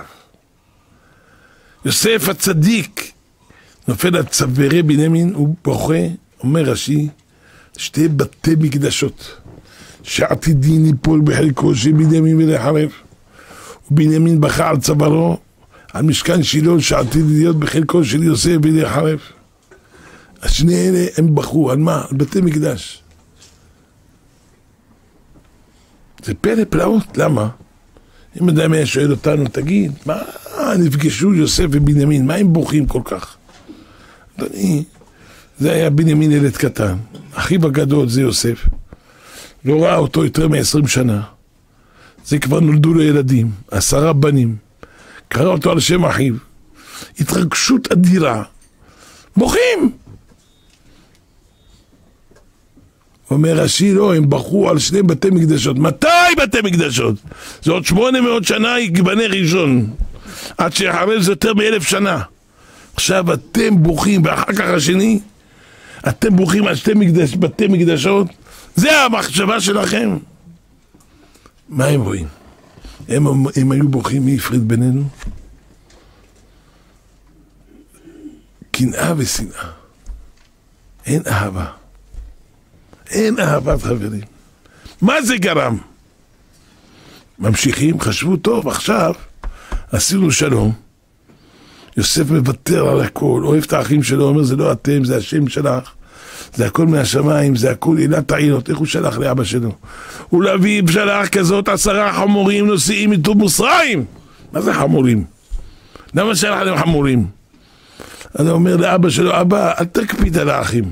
יוסף הצדיק נופל על צווארי בנימין, הוא בוכה, אומר רש"י, שתי בתי מקדשות שעתידין ליפול בחלקו של בנימין ולחרב, ובנימין בכה על צווארו, על משכן שילה שעתיד להיות בחלקו של יוסף ולחרב. השני אלה הם בכו, על מה? על בתי מקדש. זה פלא פלאות, למה? אם אדם היה שואל אותנו, תגיד, מה נפגשו יוסף ובנימין, מה הם בוכים כל כך? אדוני, זה היה בנימין ילד קטן, אחיו הגדול זה יוסף, לא ראה אותו יותר מ20 שנה, זה כבר נולדו לו ילדים, 10 בנים, קרא אותו על שם אחיו, התרגשות אדירה, בוכים! אומר רש"י, לא, הם בכו על 2 בתי מקדשות. מתי בתי מקדשות? זה עוד 800 שנה ייבנה ראשון, עד שאחרי זה יותר מ1000 שנה. עכשיו אתם בוכים, ואחר כך השני, אתם בוכים על 2 בתי מקדשות, זה המחשבה שלכם. מה הם רואים? הם היו בוכים, מי הפריד בינינו? קנאה ושנאה. אין אהבה. אין אהבת חברים. מה זה גרם? ממשיכים, חשבו טוב, עכשיו עשינו שלום, יוסף מוותר על הכל, אוהב את האחים שלו, אומר זה לא אתם, זה השם שלך, זה הכל מהשמיים, זה הכל עילת העילות. איך הוא שלח לאבא שלו? הוא לאביו שלח כזאת 10 חמורים נוסעים איתו מוסריים. מה זה חמורים? למה שלח להם חמורים? אז הוא אומר לאבא שלו, אבא אל תקפיד על האחים,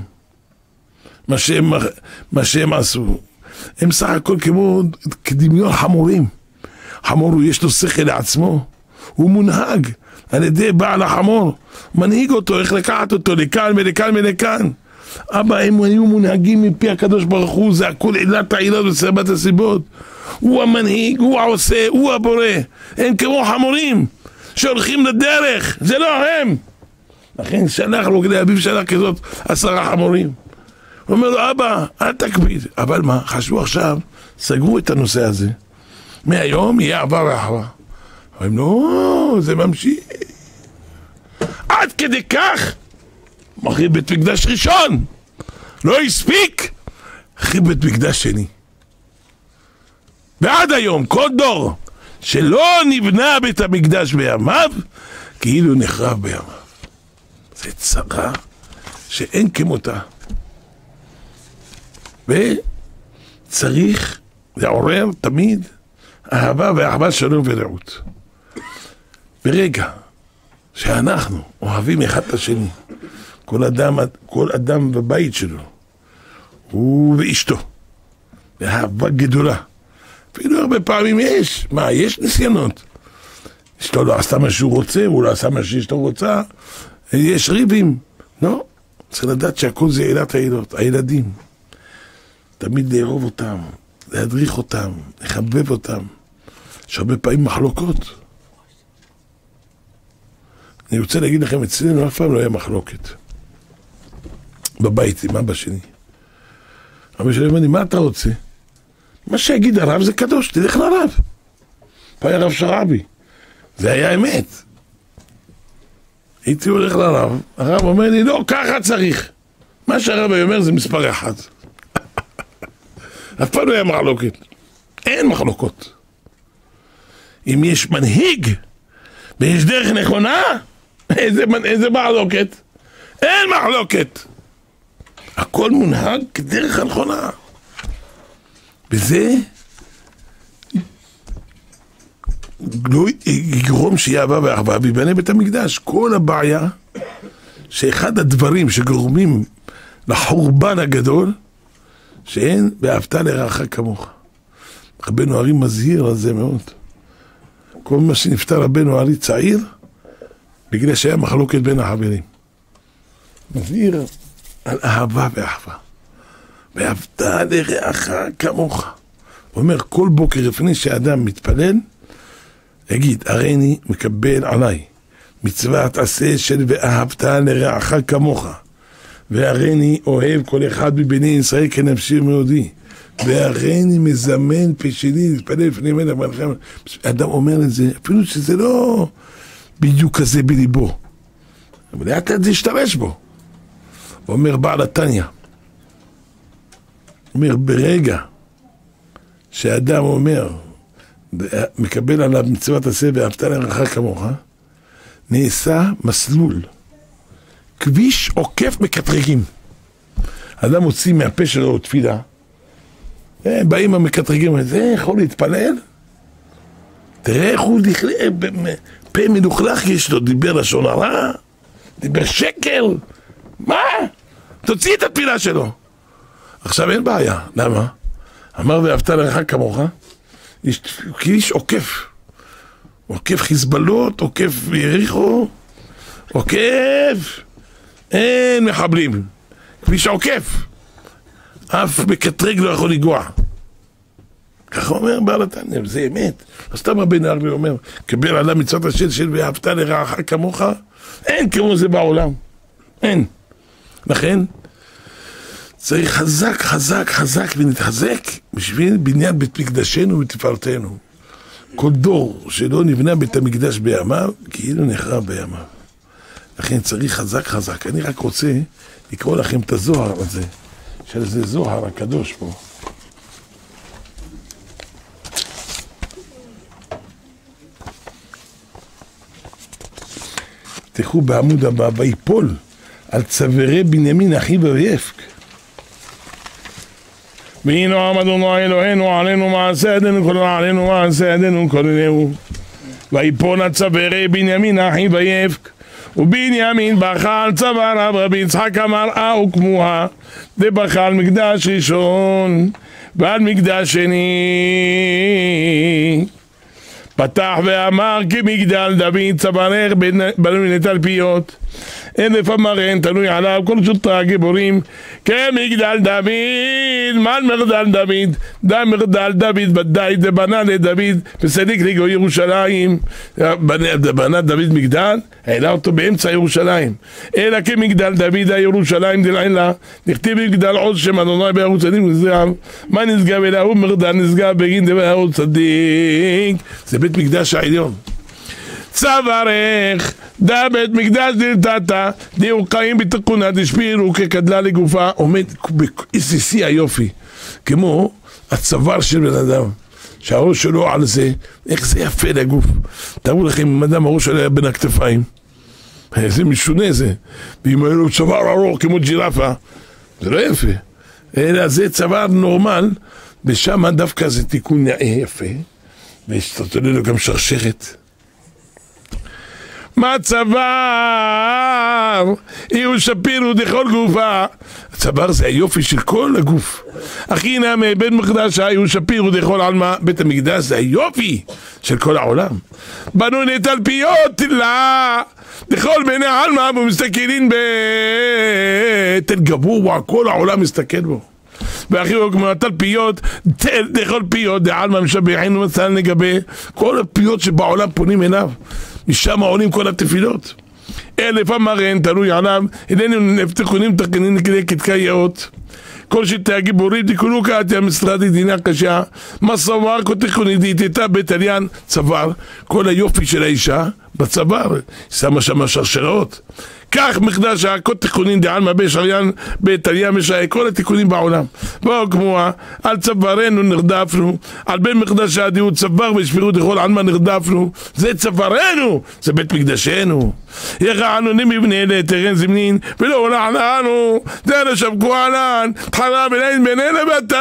מה שהם עשו, הם סך הכל כמו כדמיון חמורים. חמור יש לו שכל לעצמו, הוא מונהג על ידי בעל החמור, מנהיג אותו, איך לקחת אותו לכאן ולכאן ולכאן. אבא, הם היו מונהגים מפי הקדוש ברוך הוא, זה הכל עילת העילות וסיבת הסיבות. הוא המנהיג, הוא העושה, הוא הבורא. הם כמו חמורים שהולכים לדרך, זה לא הם. לכן שלח לו לאביו שלח כזאת 10 חמורים. הוא אומר לו, אבא, אל תקפיד. אבל מה, חשבו עכשיו, סגרו את הנושא הזה. מהיום יהיה עבר ואחווה. אומרים, לא, זה ממשיך. עד כדי כך, מחריב בית מקדש ראשון. לא הספיק, חריב בית מקדש שני. ועד היום, כל דור שלא נבנה בית המקדש בימיו, כאילו נחרב בימיו. זה צרה שאין כמותה. וצריך לעורר תמיד אהבה ואהבה, שלום ורעות. ברגע שאנחנו אוהבים אחד את השני, כל אדם בבית שלו, הוא ואשתו, באהבה גדולה. אפילו הרבה פעמים יש ניסיונות. אשתו לא עשתה מה שהוא רוצה, הוא לא עשה מה שאשתו רוצה, יש ריבים. לא, צריך לדעת שהכל זה עילת העילות, הילדים. תמיד לאהוב אותם, להדריך אותם, לחבב אותם. יש הרבה פעמים מחלוקות. אני רוצה להגיד לכם, אצלנו אף פעם לא היה מחלוקת. בבית עם אבא שלי. אבא שלי אומר לי, מה אתה רוצה? מה שיגיד הרב זה קדוש, תלך לרב. פה היה רב שרעבי. זה היה אמת. הייתי הולך לרב, הרב אומר לי, לא, ככה צריך. מה שהרב אומר זה מספר 1. אף פעם לא היה מחלוקת. אין מחלוקות. אם יש מנהיג ויש דרך נכונה, איזה מחלוקת? אין מחלוקת. הכל מונהג כדרך הנכונה. וזה לא יגרום שיהיה אהבה ואחווה ויבנה בית המקדש. כל הבעיה שאחד הדברים שגורמים לחורבן הגדול, שאין ואהבת לרעך כמוך. רבנו ארי מזהיר על זה מאוד. כל מה שנפטר רבנו ארי צעיר, בגלל שהיה מחלוקת בין החברים. מזהיר על אהבה ואחווה. ואהבת לרעך כמוך. הוא אומר, כל בוקר לפני שאדם מתפלל, יגיד, הרי אני מקבל עליי מצוות עשה של ואהבת לרעך כמוך. והרי אני אוהב כל אחד מבני ישראל כנפשי ומאודי. והרי אני מזמן פשעי להתפלל לפני מלך מלכם. אדם אומר את זה, אפילו שזה לא בדיוק כזה בליבו. אבל לאט לאט זה ישתרש בו. הוא אומר בעל התניא, אומר ברגע שאדם אומר, מקבל עליו מצוות עשה ואהבת לרעך כמוך, נעשה מסלול, כביש עוקף מקטרגים. אדם מוציא מהפה שלו תפילה, באים המקטרגים, זה יכול להתפלל? תראה איך הוא פה מלוכלך יש לו, דיבר לשון הרע, דיבר שקר, מה? תוציא את התפילה שלו. עכשיו אין בעיה, למה? אמר ואהבת לרעך כמוך, יש כביש עוקף, עוקף חיזבאללות, עוקף יריחו, עוקף, אין מחבלים, כביש עוקף, אף מקטרג לא יכול לגוע. ככה אומר בעל התניא, זה אמת. אז סתם רבנו ארי אומר, קבל עליו מצוות השם של ואהבת לרעך כמוך, אין כמו זה בעולם, אין. לכן צריך חזק, חזק, חזק ונתחזק בשביל בניין בית מקדשנו ותפארתנו. כל דור שלא נבנה בית המקדש בימיו, כאילו נחרב בימיו. לכן צריך חזק, חזק. אני רק רוצה לקרוא לכם את הזוהר הזה, של איזה זוהר הקדוש פה. תלכו בעמוד הבא, ויפול על צווארי בנימין אחיו ויפק. והנה עמדנו אלוהינו עלינו מעשה ידינו כלנו עלינו מעשה ידינו כלנו. ויפול על צווארי בנימין אחיו ויפק. ובנימין בכה על צוואריו, רבי יצחק אמר וכמוה, דבכה על מקדש ראשון ועל מקדש שני. פתח ואמר כמגדל דוד צווארך בנוי לתלפיות. אלף המרן תלוי עליו כל שוטרי הגיבורים כמגדל דוד. מה מגדל דוד? דה מגדל דוד ודאי דבנה לדוד וסדיק לגו ירושלים. בנה דוד מגדל, העלה אותו באמצע ירושלים. אלא כמגדל דוד הירושלים דלעילה נכתיב מגדל עוז שם אדוני בהר צדיק נשגב. מה נשגב אלא הוא מגדל נשגב בגין דבר צדיק. זה בית מקדש העליון. צווארך דה בית מקדש דלתתה דהו קיים בתקונה דשפירו כקדלה לגופה. עומד איזה שיא היופי, כמו הצוואר של בן אדם שהראש שלו על זה, איך זה יפה לגוף. תראו לכם אם אדם הראש שלו היה בין הכתפיים, זה משונה זה, ואם היה לו צוואר ארוך כמו ג'ירפה זה לא יפה, אלא זה צוואר נורמל, ושם דווקא זה תיקון יפה, ושתתנו לו גם שרשרת. מה צוואר? יהיו שפירו דכל גופה. הצוואר זה היופי של כל הגוף. אחי נאמה בית מקדש היו שפירו דכל עלמה. בית המקדש זה היופי של כל העולם. בנו לתלפיות לה דכל בני עלמה ומסתכלים בתל גבוה, כל העולם מסתכל בו. ואחי הוא כמו התלפיות דכל פיות דעלמה משבחנו מצל נגבה. כל הפיות שבעולם פונים אליו, משם עולים כל התפילות. אלף המרן תלוי עליו, אלינו נפתחונים תקנים כדי כתקיות. כל שיטי הגיבורים תיקונו כאתי המשרדי דינה קשה. מה סבר כל תיקוני דיתתה בתליין צוואר. כל היופי של האישה בצוואר, שמה שם שרשרות. כך מקדש הכל תיקונים דעלמה בשריין בתליין משעה כל התיקונים בעולם. באו כמוה על צווארנו נרדפנו, על בית מקדש הדיהו צוואר ושפירו דכל עלמה נרדפנו. זה צווארנו, זה בית מקדשנו. ירענו נמבנה לתרן זמנין ולא הולענו דנה שבקו עלן תחרה בלין בינינו בתר.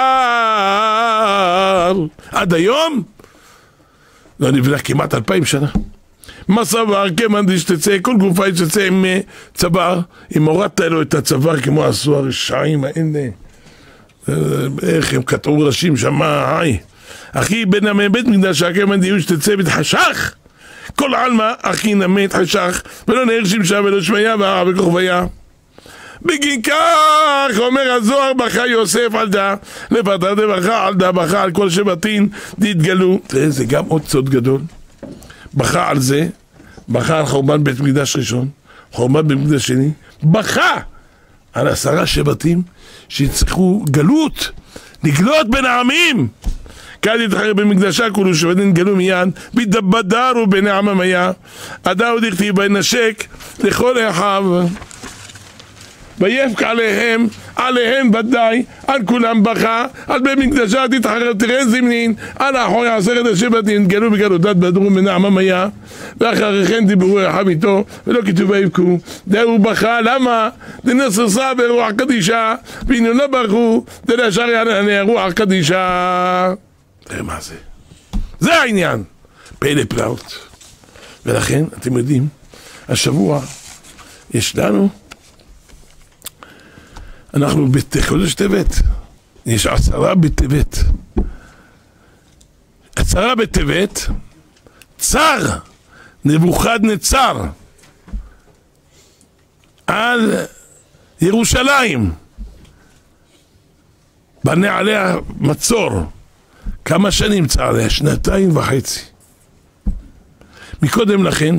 עד היום לא נבנה כמעט 2000 שנה. מה סבר כמעט שתצא כל גופה שתצא עם צוואר. אם הורדת לו את הצוואר כמו עשו הרשעים האלה, איך הם קטעו ראשים שם, היי אחי בן בית מקדש כמעט דיהו שתצא בתחשך כל עלמה אחי נמת חשך ולא נהר שמשה ולא שמיה והרע וכוכביה. בגין כך אומר הזוהר בכה יוסף על דה לפתח דבכה על דה בכה על כל שבטין דתגלו. זה גם עוד סוד גדול. בכה על זה, בכה על חורבן בית מקדש ראשון, חורבן בית מקדש שני, בכה על 10 שבטים שיצטרכו גלות, לגלות בין העמים. כאן יתחרב במקדשה כולו שבטים גלו מיד, בדבדרו בין העמם היה, עדה עוד הכתיב בנשק לכל אחיו. ויפק עליהם ודאי, על כולם בכה, על בית מקדשה תתחרב תראה זמנין, על אחורי 10 השבטים גלו בגלותם בדרו מן העמם היה, ואחרי כן דיברו אחיו איתו, ולא כתוב ויבכו. דהו בכה, למה? דנססה ברוח קדישה, והנה לא ברכו, דנשר יענה רוח קדישה. תראה מה זה? זה העניין. פלא פלאות. ולכן, אתם יודעים, השבוע יש לנו, אנחנו בחודש טבת, יש 10 בטבת. 10 בטבת, צר נבוכדנצר על ירושלים, בנה עליה מצור. כמה שנים צר עליה? 2.5. מקודם לכן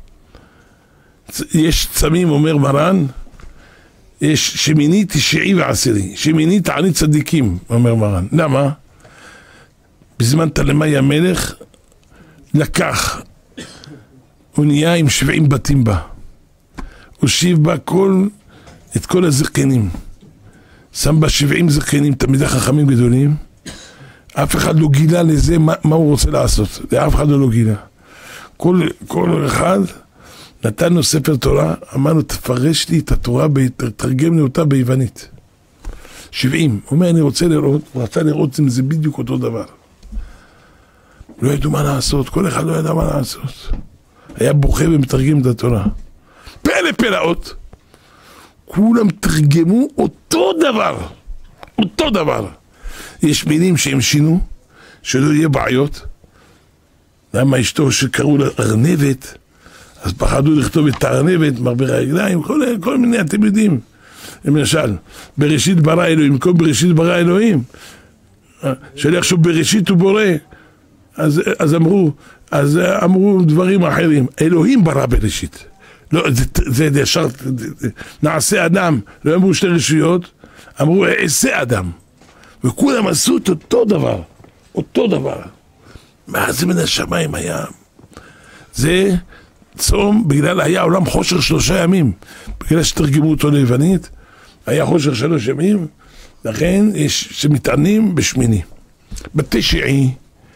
יש צמים, אומר מרן, יש שמיני, תשעי ועשירי. שמיני תענית צדיקים, אומר מרן. למה? בזמן תלמי המלך לקח אונייה עם 70 בתים בה, הושיב בה את כל הזקנים, שם בה 70 זקנים, תלמידי חכמים גדולים, אף אחד לא גילה לזה מה הוא רוצה לעשות, לאף אחד לא גילה. כל אחד נתן לו ספר תורה, אמר לו תפרש לי את התורה, תתרגם לי אותה ביוונית. 70, הוא אומר אני רוצה לראות, הוא רצה לראות אם זה בדיוק אותו דבר. לא ידעו מה לעשות, כל אחד לא ידע מה לעשות. היה בוכה ומתרגם את התורה. פלא פלאות, כולם תרגמו אותו דבר, אותו דבר. יש מילים שהם שינו, שלא יהיה בעיות. למה אשתו שקראו לה ארנבת, אז פחדו לכתוב את הארנבת, מרבה רגליים, כל מיני, אתם יודעים. למשל, בראשית ברא אלוהים, במקום בראשית ברא אלוהים, שלא יחשוב בראשית הוא בורא, אז אמרו דברים אחרים. אלוהים ברא בראשית. לא, זה ישר, נעשה אדם, לא אמרו שתי רשויות, אמרו אעשה אדם. וכולם עשו את אותו דבר, אותו דבר. מה זה מן השמיים היה? זה צום, בגלל היה עולם חושר 3 ימים, בגלל שתרגמו אותו ליוונית, היה חושר 3 ימים, לכן יש שמתענים בשמיני. בתשיעי,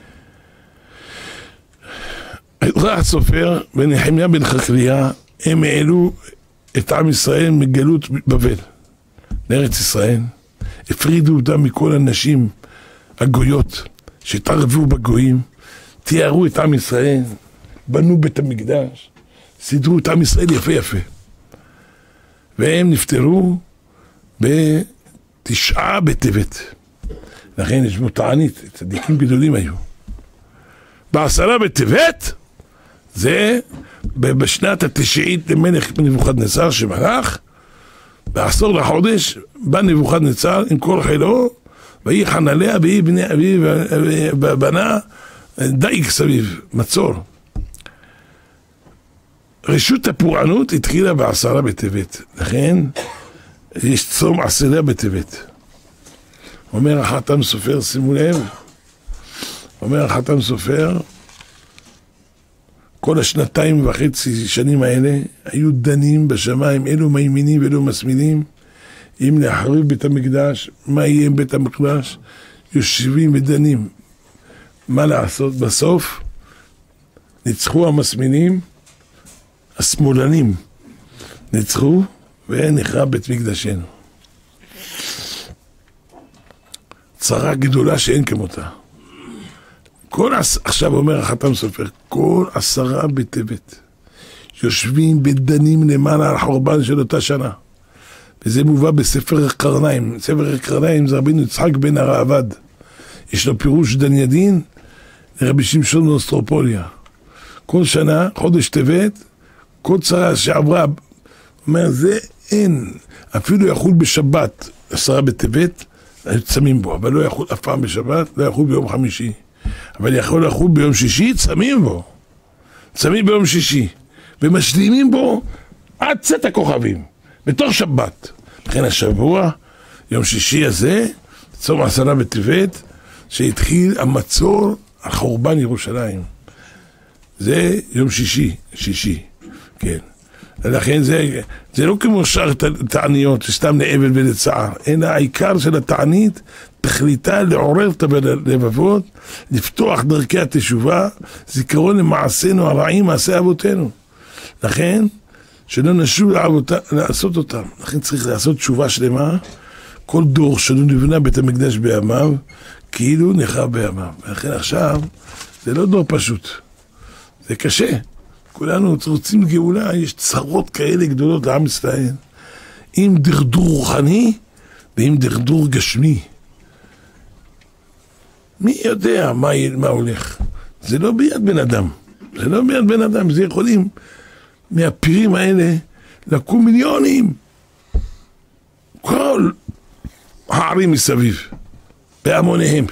רע הסופר ונחמיה בן חקליה, הם העלו את עם ישראל מגלות בבל לארץ ישראל, הפרידו אותם מכל הנשים הגויות שהתערבו בגויים, תיארו את עם ישראל, בנו בית המקדש, סידרו את עם ישראל יפה יפה, והם נפטרו ב9 בטבת. לכן יש בו תענית, צדיקים גדולים היו. ב10 בטבת זה בשנת התשיעית למלך נבוכדנצר שמלך, ב10 לחודש בא נבוכדנצר עם כל חילו, ויחן עליה והיא בנה דייג סביב, מצור. רשות הפורענות התחילה ב10 בטבת, לכן יש צום 10 בטבת. אומר החתם סופר, שימו לב, אומר החתם סופר, כל 2.5 שנים האלה היו דנים בשמיים, אלו מימינים ואלו מסמינים, אם להחריב בית המקדש, מה יהיה עם בית המקדש, יושבים ודנים, מה לעשות. בסוף ניצחו המסמינים, השמאלנים ניצחו, ונחרב בית מקדשנו. צרה גדולה שאין כמותה. עכשיו אומר החתם סופר, כל 10 בטבת יושבים ודנים למעלה על חורבן של אותה שנה, וזה מובא בספר קרניים. ספר קרניים זה רבינו יצחק בן הרעבד, יש לו פירוש דן ידין לרבי שמשון מאוסטרופוליה. כל שנה, חודש טבת, כל צרה שעברה, אומר זה אין, אפילו יחול בשבת 10 בטבת, היו צמים בו, אבל לא יחול אף פעם בשבת, לא יחול ביום חמישי, אבל יכול לחול ביום שישי, צמים בו, צמים ביום שישי, ומשלימים בו עד צאת הכוכבים, בתוך שבת. לכן השבוע, יום שישי הזה, צום 10 בטבת, שהתחיל המצור על חורבן ירושלים. זה יום שישי, כן. לכן זה לא כמו שאר תעניות, סתם לאבל ולצער, אלא העיקר של התענית, תכליתה לעורר את הלבבות, לפתוח דרכי התשובה, זיכרון למעשינו הרעים, מעשי אבותינו. לכן, שלא נשוב לעשות אותם. לכן צריך לעשות תשובה שלמה, כל דור שלא נבנה בית המקדש בימיו, כאילו נחרב בימיו. לכן עכשיו, זה לא דור פשוט, זה קשה. כולנו רוצים גאולה, יש צרות כאלה גדולות לעם ישראל, עם דרדור רוחני ועם דרדור גשמי. מי יודע מה הולך? זה לא ביד בן אדם, זה לא ביד בן אדם, זה יכולים מהפירים האלה לקום מיליונים, כל הערים מסביב, בהמוניהם.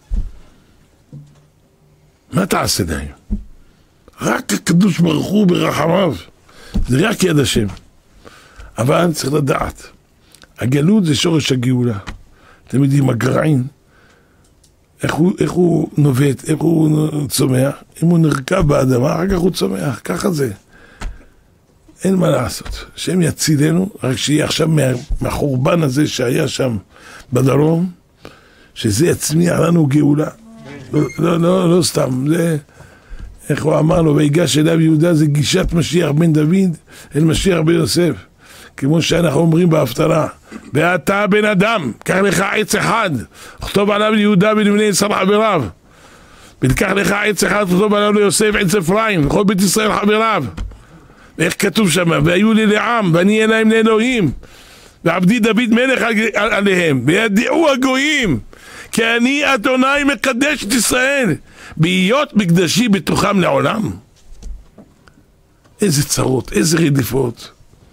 מה תעשה די? רק הקדוש ברוך הוא ברחמיו, זה רק יד השם. אבל צריך לדעת, הגלות זה שורש הגאולה. אתם יודעים, הגרעין, איך הוא נובט, איך הוא צומח, אם הוא נרכב באדמה, אחר כך הוא צומח, ככה זה. אין מה לעשות. השם יצילנו, רק שיהיה עכשיו מהחורבן הזה שהיה שם בדרום, שזה יצמיח לנו גאולה. לא סתם, זה, איך הוא אמר לו, ויגש אליו יהודה, זה גישת משיח בן דוד אל משיח בן יוסף. כמו שאנחנו אומרים בהפטרה, ואתה בן אדם, קח לך עץ אחד, כתוב עליו ליהודה ולבני ישראל חבריו. ותקח לך עץ אחד, כתוב עליו ליוסף עץ אפרים, וכל בית ישראל חבריו. ואיך כתוב שם, והיו לי לעם, ואני אהיה להם לאלוהים, ועבדי דוד מלך עליהם, וידעו הגויים, כי אני אדוני מקדש את ישראל, בהיות מקדשי בתוכם לעולם. איזה צרות, איזה רדיפות.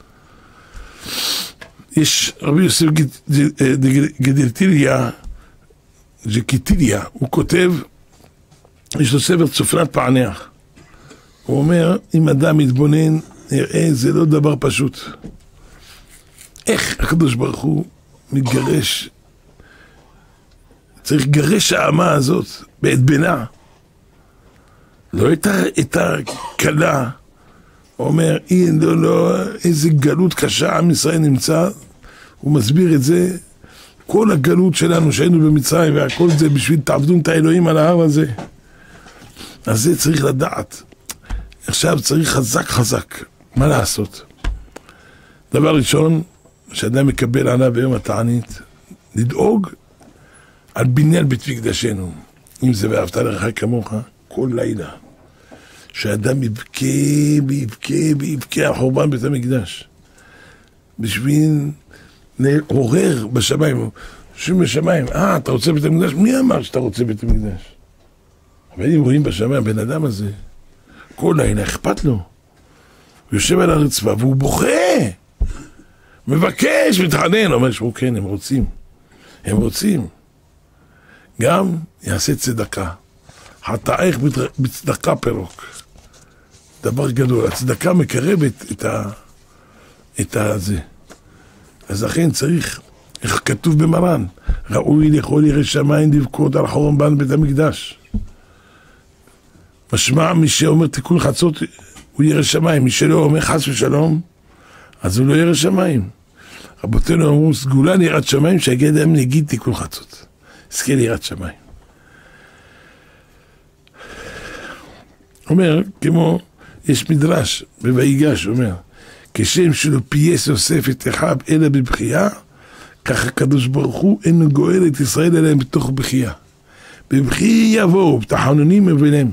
יש רבי יוסף גדלתיליה, הוא כותב, יש לו ספר צופנת פענח. הוא אומר, אם אדם מתבונן, נראה, זה לא דבר פשוט. איך הקדוש ברוך הוא מתגרש, צריך לגרש האמה הזאת בעת בינה. לא את הקלה, הוא אומר, איזה גלות קשה עם ישראל נמצא, הוא מסביר את זה, כל הגלות שלנו שהיינו במצרים, והכל זה בשביל תעבדון את האלוהים על ההר הזה. אז זה צריך לדעת. עכשיו צריך חזק, מה לעשות? דבר ראשון, שאדם מקבל עליו ביום התענית, לדאוג על בניין בית מקדשנו, אם זה ואהבת לרעך כמוך, כל לילה. שאדם יבכה על חורבן בית המקדש. בשביל לעורר בשמיים. יושבים בשמיים, אתה רוצה בית המקדש? מי אמר שאתה רוצה בית המקדש? אבל אם רואים בשמיים, הבן אדם הזה, כל לילה אכפת לו. הוא יושב על הרצפה והוא בוכה. מבקש, מתחנן. אומר שהוא כן, הם רוצים. גם יעשה צדקה. חטאיך בצדקה פירוק. דבר גדול. הצדקה מקרבת את הזה. אז לכן צריך, איך כתוב במרן, ראוי לכל ירא שמיים לבכות על חורבן בית המקדש. משמע מי שאומר תיקון חצות הוא ירא שמיים, מי שלא אומר חס ושלום אז הוא לא ירא שמיים. רבותינו אמרו סגולה ליראת שמיים שיגיע אדם להגיד תיקון חצות, זכה ליראת שמיים. אומר כמו יש מדרש בויגש, אומר כשם שלא פייס יוסף את אחיו אלא בבכייה, כך הקדוש ברוך הוא אינו גואל את ישראל אלא בתוך בכייה. בבכי יבואו בתחנונים מבינם.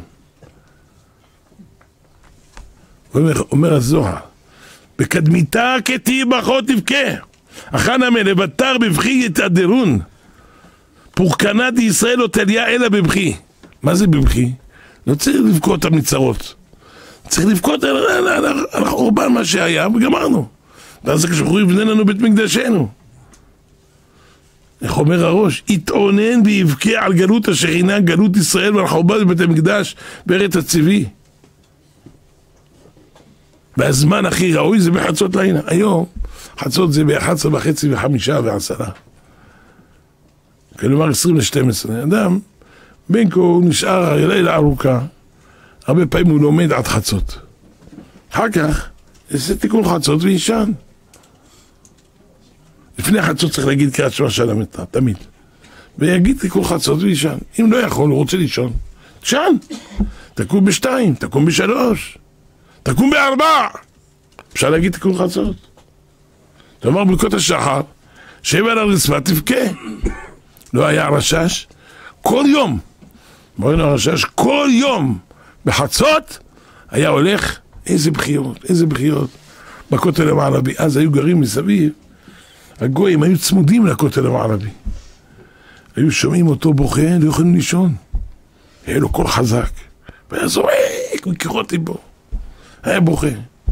אומר הזוהר, בקדמיתה כתהי בכות תבכה, הכן המלך בתר בבכי יתהדרון, פורקנת ישראל לא תליה אלא בבכי. מה זה בבכי? לא צריך לבכות על מצרות, צריך לבכות על החורבן מה שהיה וגמרנו. ואז הקדוש ברוך הוא יבנה לנו בית מקדשנו. איך אומר הראש? יתאונן ויבכה על גלות השכינה, גלות ישראל, ועל חורבן בבית המקדש בארץ הצבי. והזמן הכי ראוי זה בחצות לילה. היום חצות זה ב-11:30 ו-5 ו10. כלומר 20:12. אדם בין כה הוא נשאר לילה ארוכה, הרבה פעמים הוא לומד עד חצות. אחר כך יעשה תיקון חצות וישן. לפני חצות צריך להגיד קריאת שמע של המתנה, תמיד. ויגיד תיקון חצות וישן. אם לא יכול, הוא רוצה לישון, תשן. תקום ב2, תקום ב3, תקום ב4. אפשר להגיד תיקון חצות. תאמר ברכות השחר, שב על הרצפה תבכה. לא היה הרשש, כל יום, מורנו הרשש, כל יום בחצות היה הולך, איזה בחיות בכותל המערבי. אז היו גרים מסביב, הגויים היו צמודים לכותל המערבי, היו שומעים אותו בוכה, לא יכולים לישון, היה לו קול חזק והיה זועק וקירות ליבו, היה בוכה.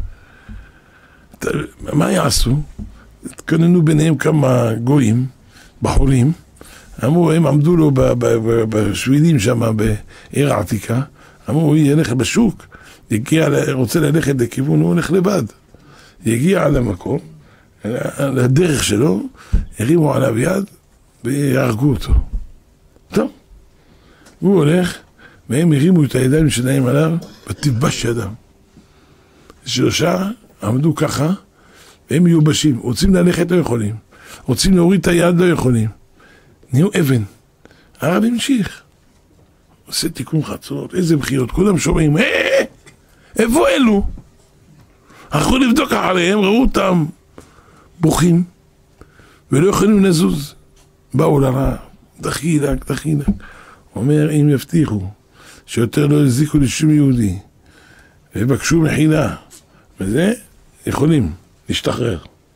מה יעשו? התכוננו ביניהם כמה גויים, בחורים, אמרו, הם עמדו לו בשבילים שם בעיר העתיקה, אמרו, הוא ילך בשוק, רוצה ללכת לכיוון, הוא הולך לבד. יגיע על המקום, לדרך שלו, הרימו עליו יד ויהרגו אותו. טוב, הוא הולך, והם הרימו את הידיים שלהם עליו, ותלבש ידם. 3 עמדו ככה, והם מיובשים, רוצים ללכת לא יכולים, רוצים להוריד את היד לא יכולים, נהיו אבן. הרב המשיך, עושה תיקון חצות, איזה בחיות, כולם שומעים, איפה אלו? הלכו לבדוק אחריהם, ראו אותם בוכים, ולא יכולים לזוז. באו לרב, דחילק. אומר, אם יבטיחו שיותר לא יזיקו לשום יהודי, ובקשו מחילה, וזה יכולים להשתחרר.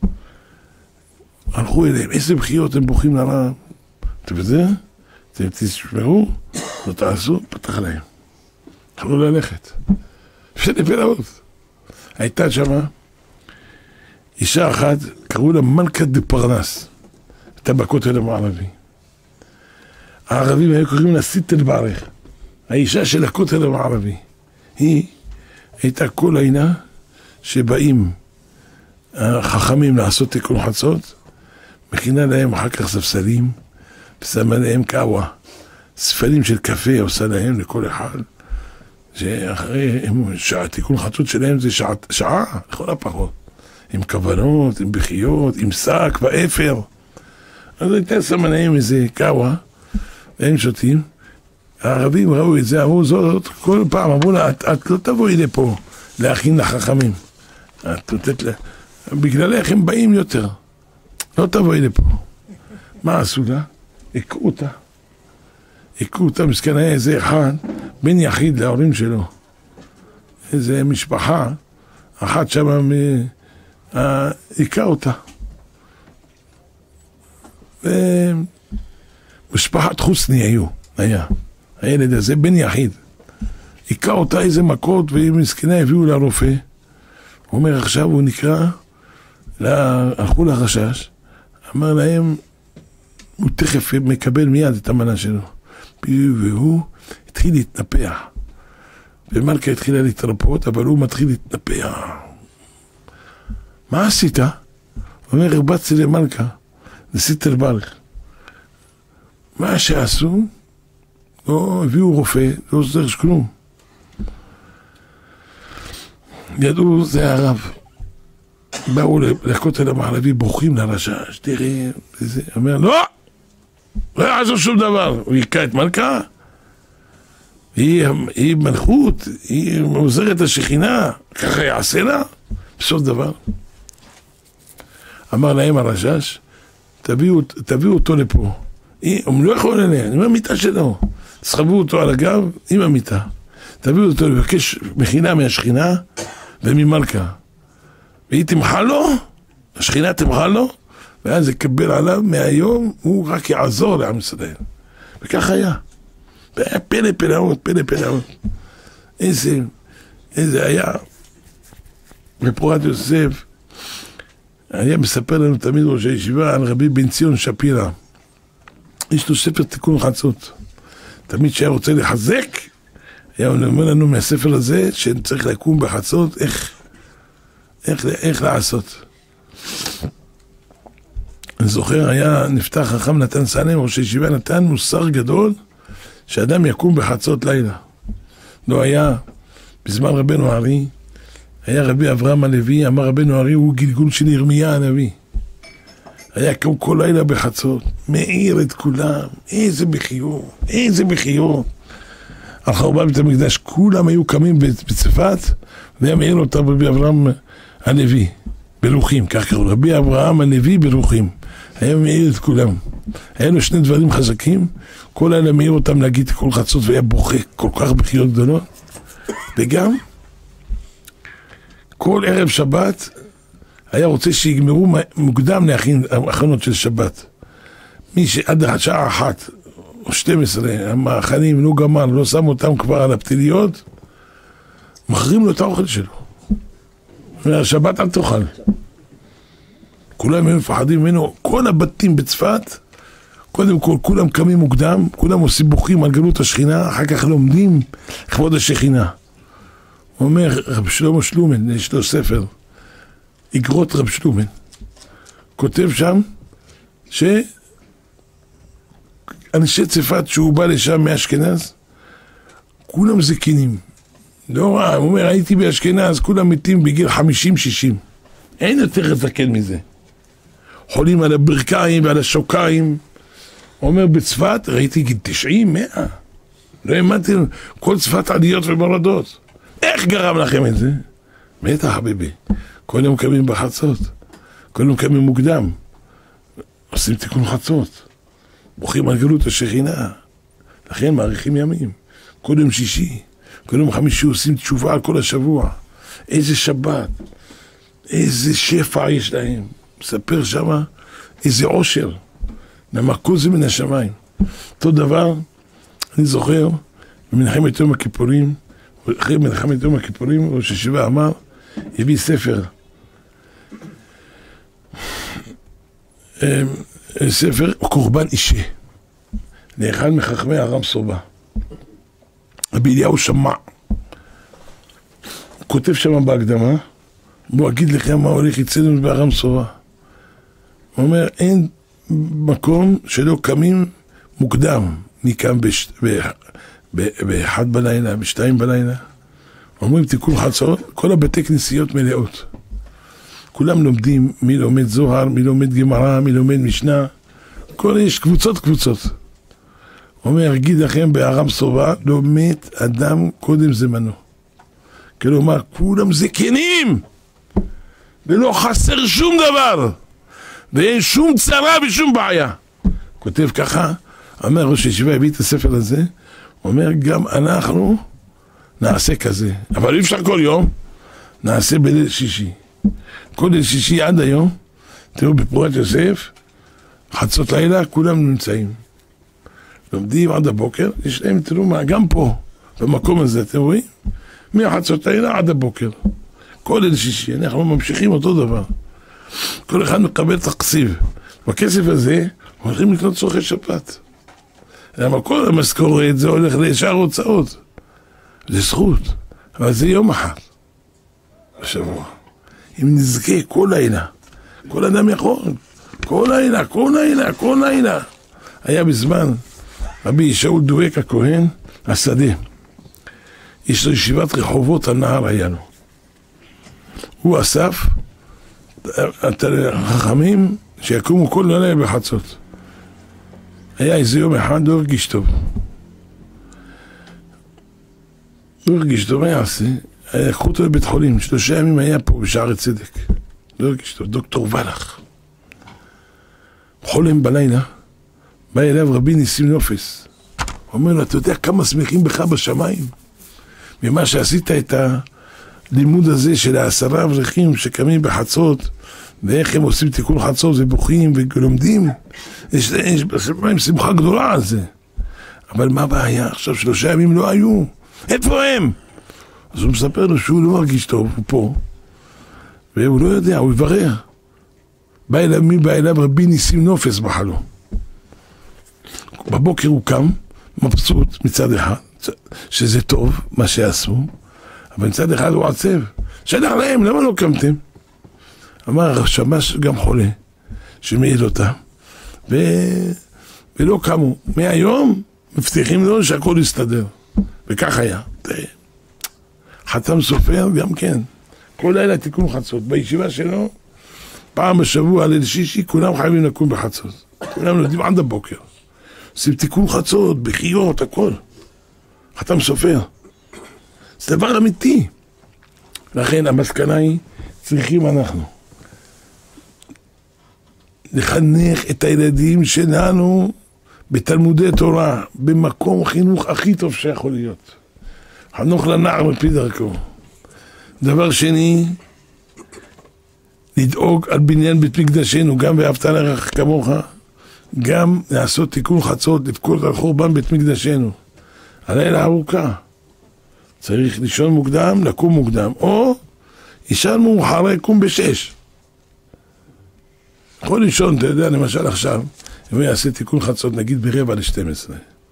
הלכו אליהם, איזה בחיות הם בוכים לרב. וזה, אתם תשמעו, לא תעשו, פתח להם. יכולו ללכת. בשני פלאות. הייתה שמה אישה אחת, קראו לה מלכת דפרנס. הייתה בכותל המערבי. הערבים היו קוראים לה סיטל בערך. האישה של הכותל המערבי. היא הייתה כל עינה שבאים החכמים לעשות תיקון חצות, מכינה להם אחר כך ספסלים, ושמה להם קאווה, ספלים של קפה עושה להם לכל אחד, שאחרי תיקון חצות שלהם זה שעה, לכל הפחות, עם כוונות, עם בחיות, עם שק ואפר. אז הייתה שמה להם איזה קאווה, והם שותים. הערבים ראו את זה, אמרו זאת, כל פעם אמרו לה, את לא תבואי לפה להכין לחכמים. את נותנת לה, בגללך הם באים יותר. לא תבואי לפה. מה עשו לה? הכו אותה, מסכן היה איזה אחד, בן יחיד להורים שלו. איזה משפחה, אחת שמה, הכה אותה. ומשפחת חוסני היה. הילד הזה בן יחיד. הכה אותה איזה מכות, והיא מסכנה הביאו לרופא. הוא אומר, עכשיו הוא נקרא, הלכו לחשש, אמר להם, הוא תכף מקבל מיד את המנה שלו. והוא התחיל להתנפח. ומלכה התחילה להתרפות, אבל הוא מתחיל להתנפח. מה עשית? הוא אומר, הרבצתי למלכה, לסיטל ברך. מה שעשו, לא הביאו רופא, לא עוזר כלום. ידעו, זה הרב. באו לכותל המערבי, בוכים לרשש, תראה, זה, אומר, לא יעזור שום דבר. הוא יקע את מלכה, היא מלכות, היא עוזרת השכינה, ככה יעשה לה, בסוף דבר. אמר להם הרשש, תביאו אותו לפה. הם לא יכולים עליה, עם המיטה שלו. סחבו אותו על הגב עם המיטה. תביאו אותו לבקש מחילה מהשכינה וממלכה. והיא תמחה לו, השכינה תמחה לו, ואז יקבל עליו מהיום, הוא רק יעזור לעם ישראל. וכך היה. והיה פלא פלאות. איזה היה. בפורת יוסף, היה מספר לנו תמיד ראש הישיבה על רבי בן ציון שפירא. יש לו ספר תיקון חצות. תמיד שהיה רוצה לחזק, היה אומר לנו מהספר הזה, שצריך לקום בחצות, איך לעשות. אני זוכר, היה נפתח חכם נתן סלם, ראש הישיבה נתן מוסר גדול, שאדם יקום בחצות לילה. לא היה, בזמן רבנו ארי, היה רבי אברהם הלוי, אמר רבנו ארי, הוא גלגול של ירמיה הנביא. היה קום כל לילה בחצות, מאיר את כולם, איזה בחיות. על חורבן בית המקדש, כולם היו קמים בצפת, והיה מאיר אותם רבי אברהם הלוי, בלוחים, כך קראו, רבי אברהם הלוי בלוחים. היה מאיר את כולם. היה לו שני דברים חזקים, כל לילה מאיר אותם להגיד כל חצות, והיה בוכה כל כך בחיות גדולות, וגם כל ערב שבת היה רוצה שיגמרו מוקדם להכין הכנות של שבת. מי שעד השעה 1 או 12 המאכלים לא גמר, לא שם אותם כבר על הפתיליות, מחרים לו את האוכל שלו. והשבת אל תאכל. כולם היו מפחדים ממנו, כל הבתים בצפת, קודם כל כולם קמים מוקדם, כולם עושים בוכים על גלות השכינה, אחר כך לומדים כבוד השכינה. הוא אומר, רב שלמה שלומן, יש לו ספר, אגרות רב שלומן, כותב שם שאנשי צפת שהוא בא לשם מאשכנז, כולם זקנים, לא רע, הוא אומר, הייתי באשכנז, כולם מתים בגיל 50-60. אין יותר זקן מזה. חולים על הברכיים ועל השוקיים. הוא אומר, בצפת ראיתי גיל 90, 100. לא האמנתי, כל צפת עליות ומורדות. איך גרם לכם את זה? בטח, חביבי. כל יום קמים בחצות. כל יום קמים מוקדם. עושים תיקון חצות. בוכים על גלות השכינה. לכן מאריכים ימים. כל יום שישי. כל יום חמישי עושים תשובה על כל השבוע. איזה שבת. איזה שפע יש להם. מספר שמה איזה עושר. למה כל זה מן השמיים. אותו דבר, אני זוכר, במלחמת יום הכיפורים, אחרי מלחמת יום הכיפורים, ראש הישיבה אמר, הביא ספר. ספר קורבן אישי. לאחד מחכמי ארם סובה. רבי אליהו שמע. הוא כותב שם בהקדמה, בוא אגיד לכם מה הולך אצלנו בארם סובה. הוא אומר, אין מקום שלא קמים מוקדם. מי קם ב-1 בלילה, ב-2 בלילה. אומרים תיקון חצות, כל הבתי כנסיות מלאות. כולם לומדים, מי לומד זוהר, מי לומד גמרא, מי לומד משנה. יש קבוצות. הוא אומר, אגיד לכם בארם סובה, לא מת אדם קודם זמנו. כלומר, כולם זקנים, ולא חסר שום דבר, ואין שום צרה ושום בעיה. כותב ככה, אומר ראש הישיבה, הביא את הספר הזה, הוא אומר, גם אנחנו נעשה כזה. אבל אי אפשר כל יום, נעשה בליל שישי. כל ליל שישי עד היום, תראו בפורת יוסף, חצות לילה, כולם נמצאים. לומדים עד הבוקר, יש להם, תראו מה, גם פה, במקום הזה, אתם רואים? מהחצות לילה עד הבוקר. כל ליל שישי, אנחנו ממשיכים אותו דבר. כל אחד מקבל תקציב. בכסף הזה, הולכים לקנות צורכי שבת. למה כל המשכורת זה הולך לשאר הוצאות. זה זכות, אבל זה יום אחד. בשבוע. אם נזכה כל לילה, כל אדם יכול, כל לילה. היה בזמן רבי שאול דואק הכהן, השדה. יש לו ישיבת רחובות הנהר היה לו. הוא אסף את החכמים שיקומו כל לילה בחצות. היה איזה יום אחד, לא הרגיש טוב. מה יעשה? לקחו אותו לבית חולים, 3 ימים היה פה בשערי צדק. לא הרגיש טוב, דוקטור ולח. חולם בלילה, בא אליו רבי ניסים נופס. הוא אומר לו, אתה יודע כמה שמחים בך בשמיים? ממה שעשית את הלימוד הזה של 10 אברכים שקמים בחצות, ואיך הם עושים תיקון חצות ובוכים ולומדים, יש להם שמחה גדולה על זה. אבל מה הבעיה? עכשיו 3 ימים לא היו. איפה הם? אז הוא מספר לו שהוא לא מרגיש טוב, הוא פה. והוא לא יודע, הוא יברר. בא אליו רבי ניסים נופס בחלום. בבוקר הוא קם, מבסוט מצד אחד, שזה טוב מה שעשו, אבל מצד אחד הוא עצב. שלח להם, למה לא קמתם? אמר, שמש גם חולה, שמעיד אותם, ולא קמו. מהיום מבטיחים לו שהכל יסתדר. וכך היה. חתם סופר גם כן. כל לילה תיקון חצות. בישיבה שלו, פעם בשבוע, ליל שישי, כולם חייבים לקום בחצות. כולם לומדים עד הבוקר. עושים תיקון חצות, בחיות, הכל. חתם סופר. זה דבר אמיתי. לכן המסקנה היא, צריכים אנחנו לחנך את הילדים שלנו בתלמודי תורה, במקום חינוך הכי טוב שיכול להיות. חנוך לנער מפי דרכו. דבר שני, לדאוג על בניין בית מקדשנו, גם ואהבת לרעך כמוך, גם לעשות תיקון חצות, לבכות על חורבן בית מקדשנו. הלילה ארוכה. צריך לישון מוקדם, לקום מוקדם, או ישן מאוחר, יקום ב6. יכול לישון, אתה יודע, למשל עכשיו, אם הוא יעשה תיקון חצות, נגיד ב11:45.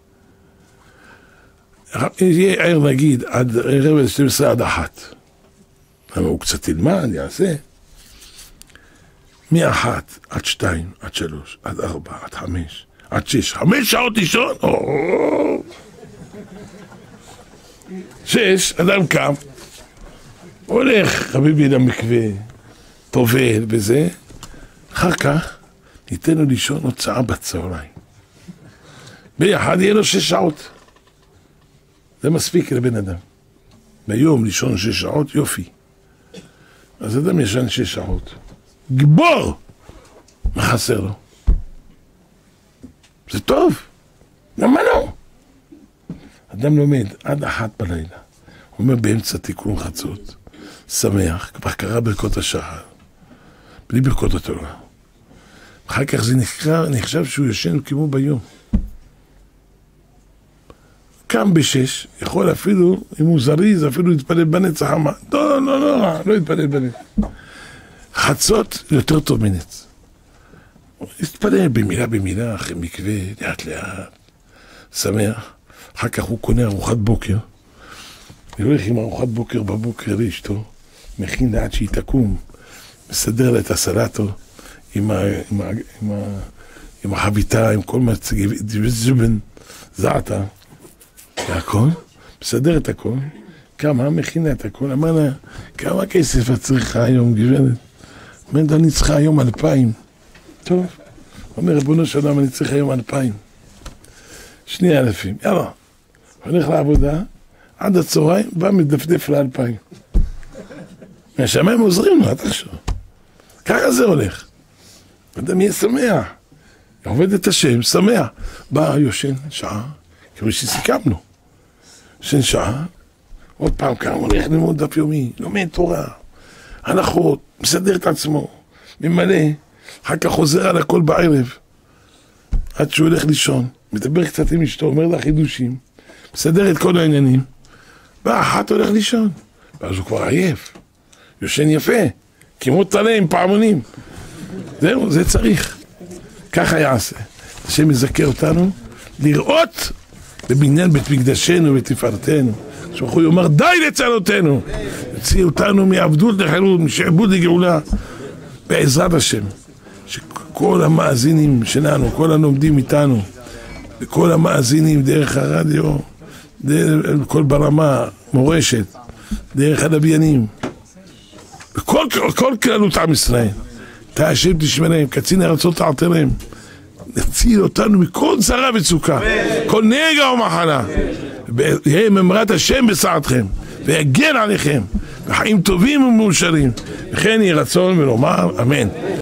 יהיה ער נגיד עד 11:45 עד 1. אבל הוא קצת תלמד, יעשה. מ1 עד 2, עד 3, עד 4, עד 5, עד 6. 5 שעות לישון? 6, אדם קם, הולך חביבי למקווה, טובל וזה, אחר כך ניתן לו לישון הוצאה בצהריים. ביחד יהיה לו 6 שעות. זה מספיק לבן אדם. ביום לישון 6 שעות, יופי. אז אדם ישן 6 שעות. גיבור! מה חסר לו? זה טוב. למה לא? אדם לומד עד 1 בלילה. הוא אומר באמצע תיקון חצות, שמח, כבר קרא ברכות השחר, בלי ברכות התורה. אחר כך זה נחשב שהוא ישן כמו ביום. קם ב6, יכול אפילו, אם הוא זריז, אפילו להתפלל בנץ החמה. לא להתפלל בנץ. חצות יותר טוב מנץ. להתפלל במילה, אחרי מקווה, לאט לאט, שמח. אחר כך הוא קונה ארוחת בוקר, והולך עם ארוחת בוקר בבוקר לאשתו, מכין לאט שהיא תקום, מסדר לה את הסלטו, עם החביתה, עם כל מה ז'בן, זעתה, והכל, מסדר את הכל, כמה, מכינה את הכל, אמר לה, כמה כסף את צריכה היום, גברת? אומרת, אני צריכה היום 2,000. טוב, אומר, רבונו של עולם, אני צריכה היום 2,000. 2,000, יאללה. הולך לעבודה, עד הצהריים, בא מדפדף ל2,000. מהשמיים עוזרים לו, אתה חשוב. ככה זה הולך. אדם יהיה שמח. עובד את השם, שמח. בא, יושן שעה, כמו שסיכמנו. יושן שעה, עוד פעם קם, הולך ללמוד דף יומי, לומד תורה, הלכות, מסדר את עצמו, ממלא, אחר כך חוזר על הכל בערב, עד שהוא הולך לישון, מדבר קצת עם אשתו, אומר לה חידושים, מסדר את כל העניינים, ואחת הולך לישון, ואז הוא כבר עייף, יושן יפה, כמו תלה עם פעמונים, זהו, זה צריך, ככה יעשה. השם יזכר אותנו לראות בבניין בית מקדשנו ותפארתנו, שהוא יאמר די לצלותינו, יוציא אותנו מעבדות לחירות, משעבוד לגאולה, בעזרת השם, שכל המאזינים שלנו, כל הלומדים איתנו, וכל המאזינים דרך הרדיו, כל ברמה, מורשת, דרך הלוויינים, וכל כללות עם ישראל, תא השם תשמרם, קצין ארצות תעתרם, נציל אותנו מכל צרה וצוקה, כל נגע ומחלה, ויהיה ממרת השם בשעתכם, ויגן עליכם, וחיים טובים ומאושרים, וכן יהי רצון ולומר אמן.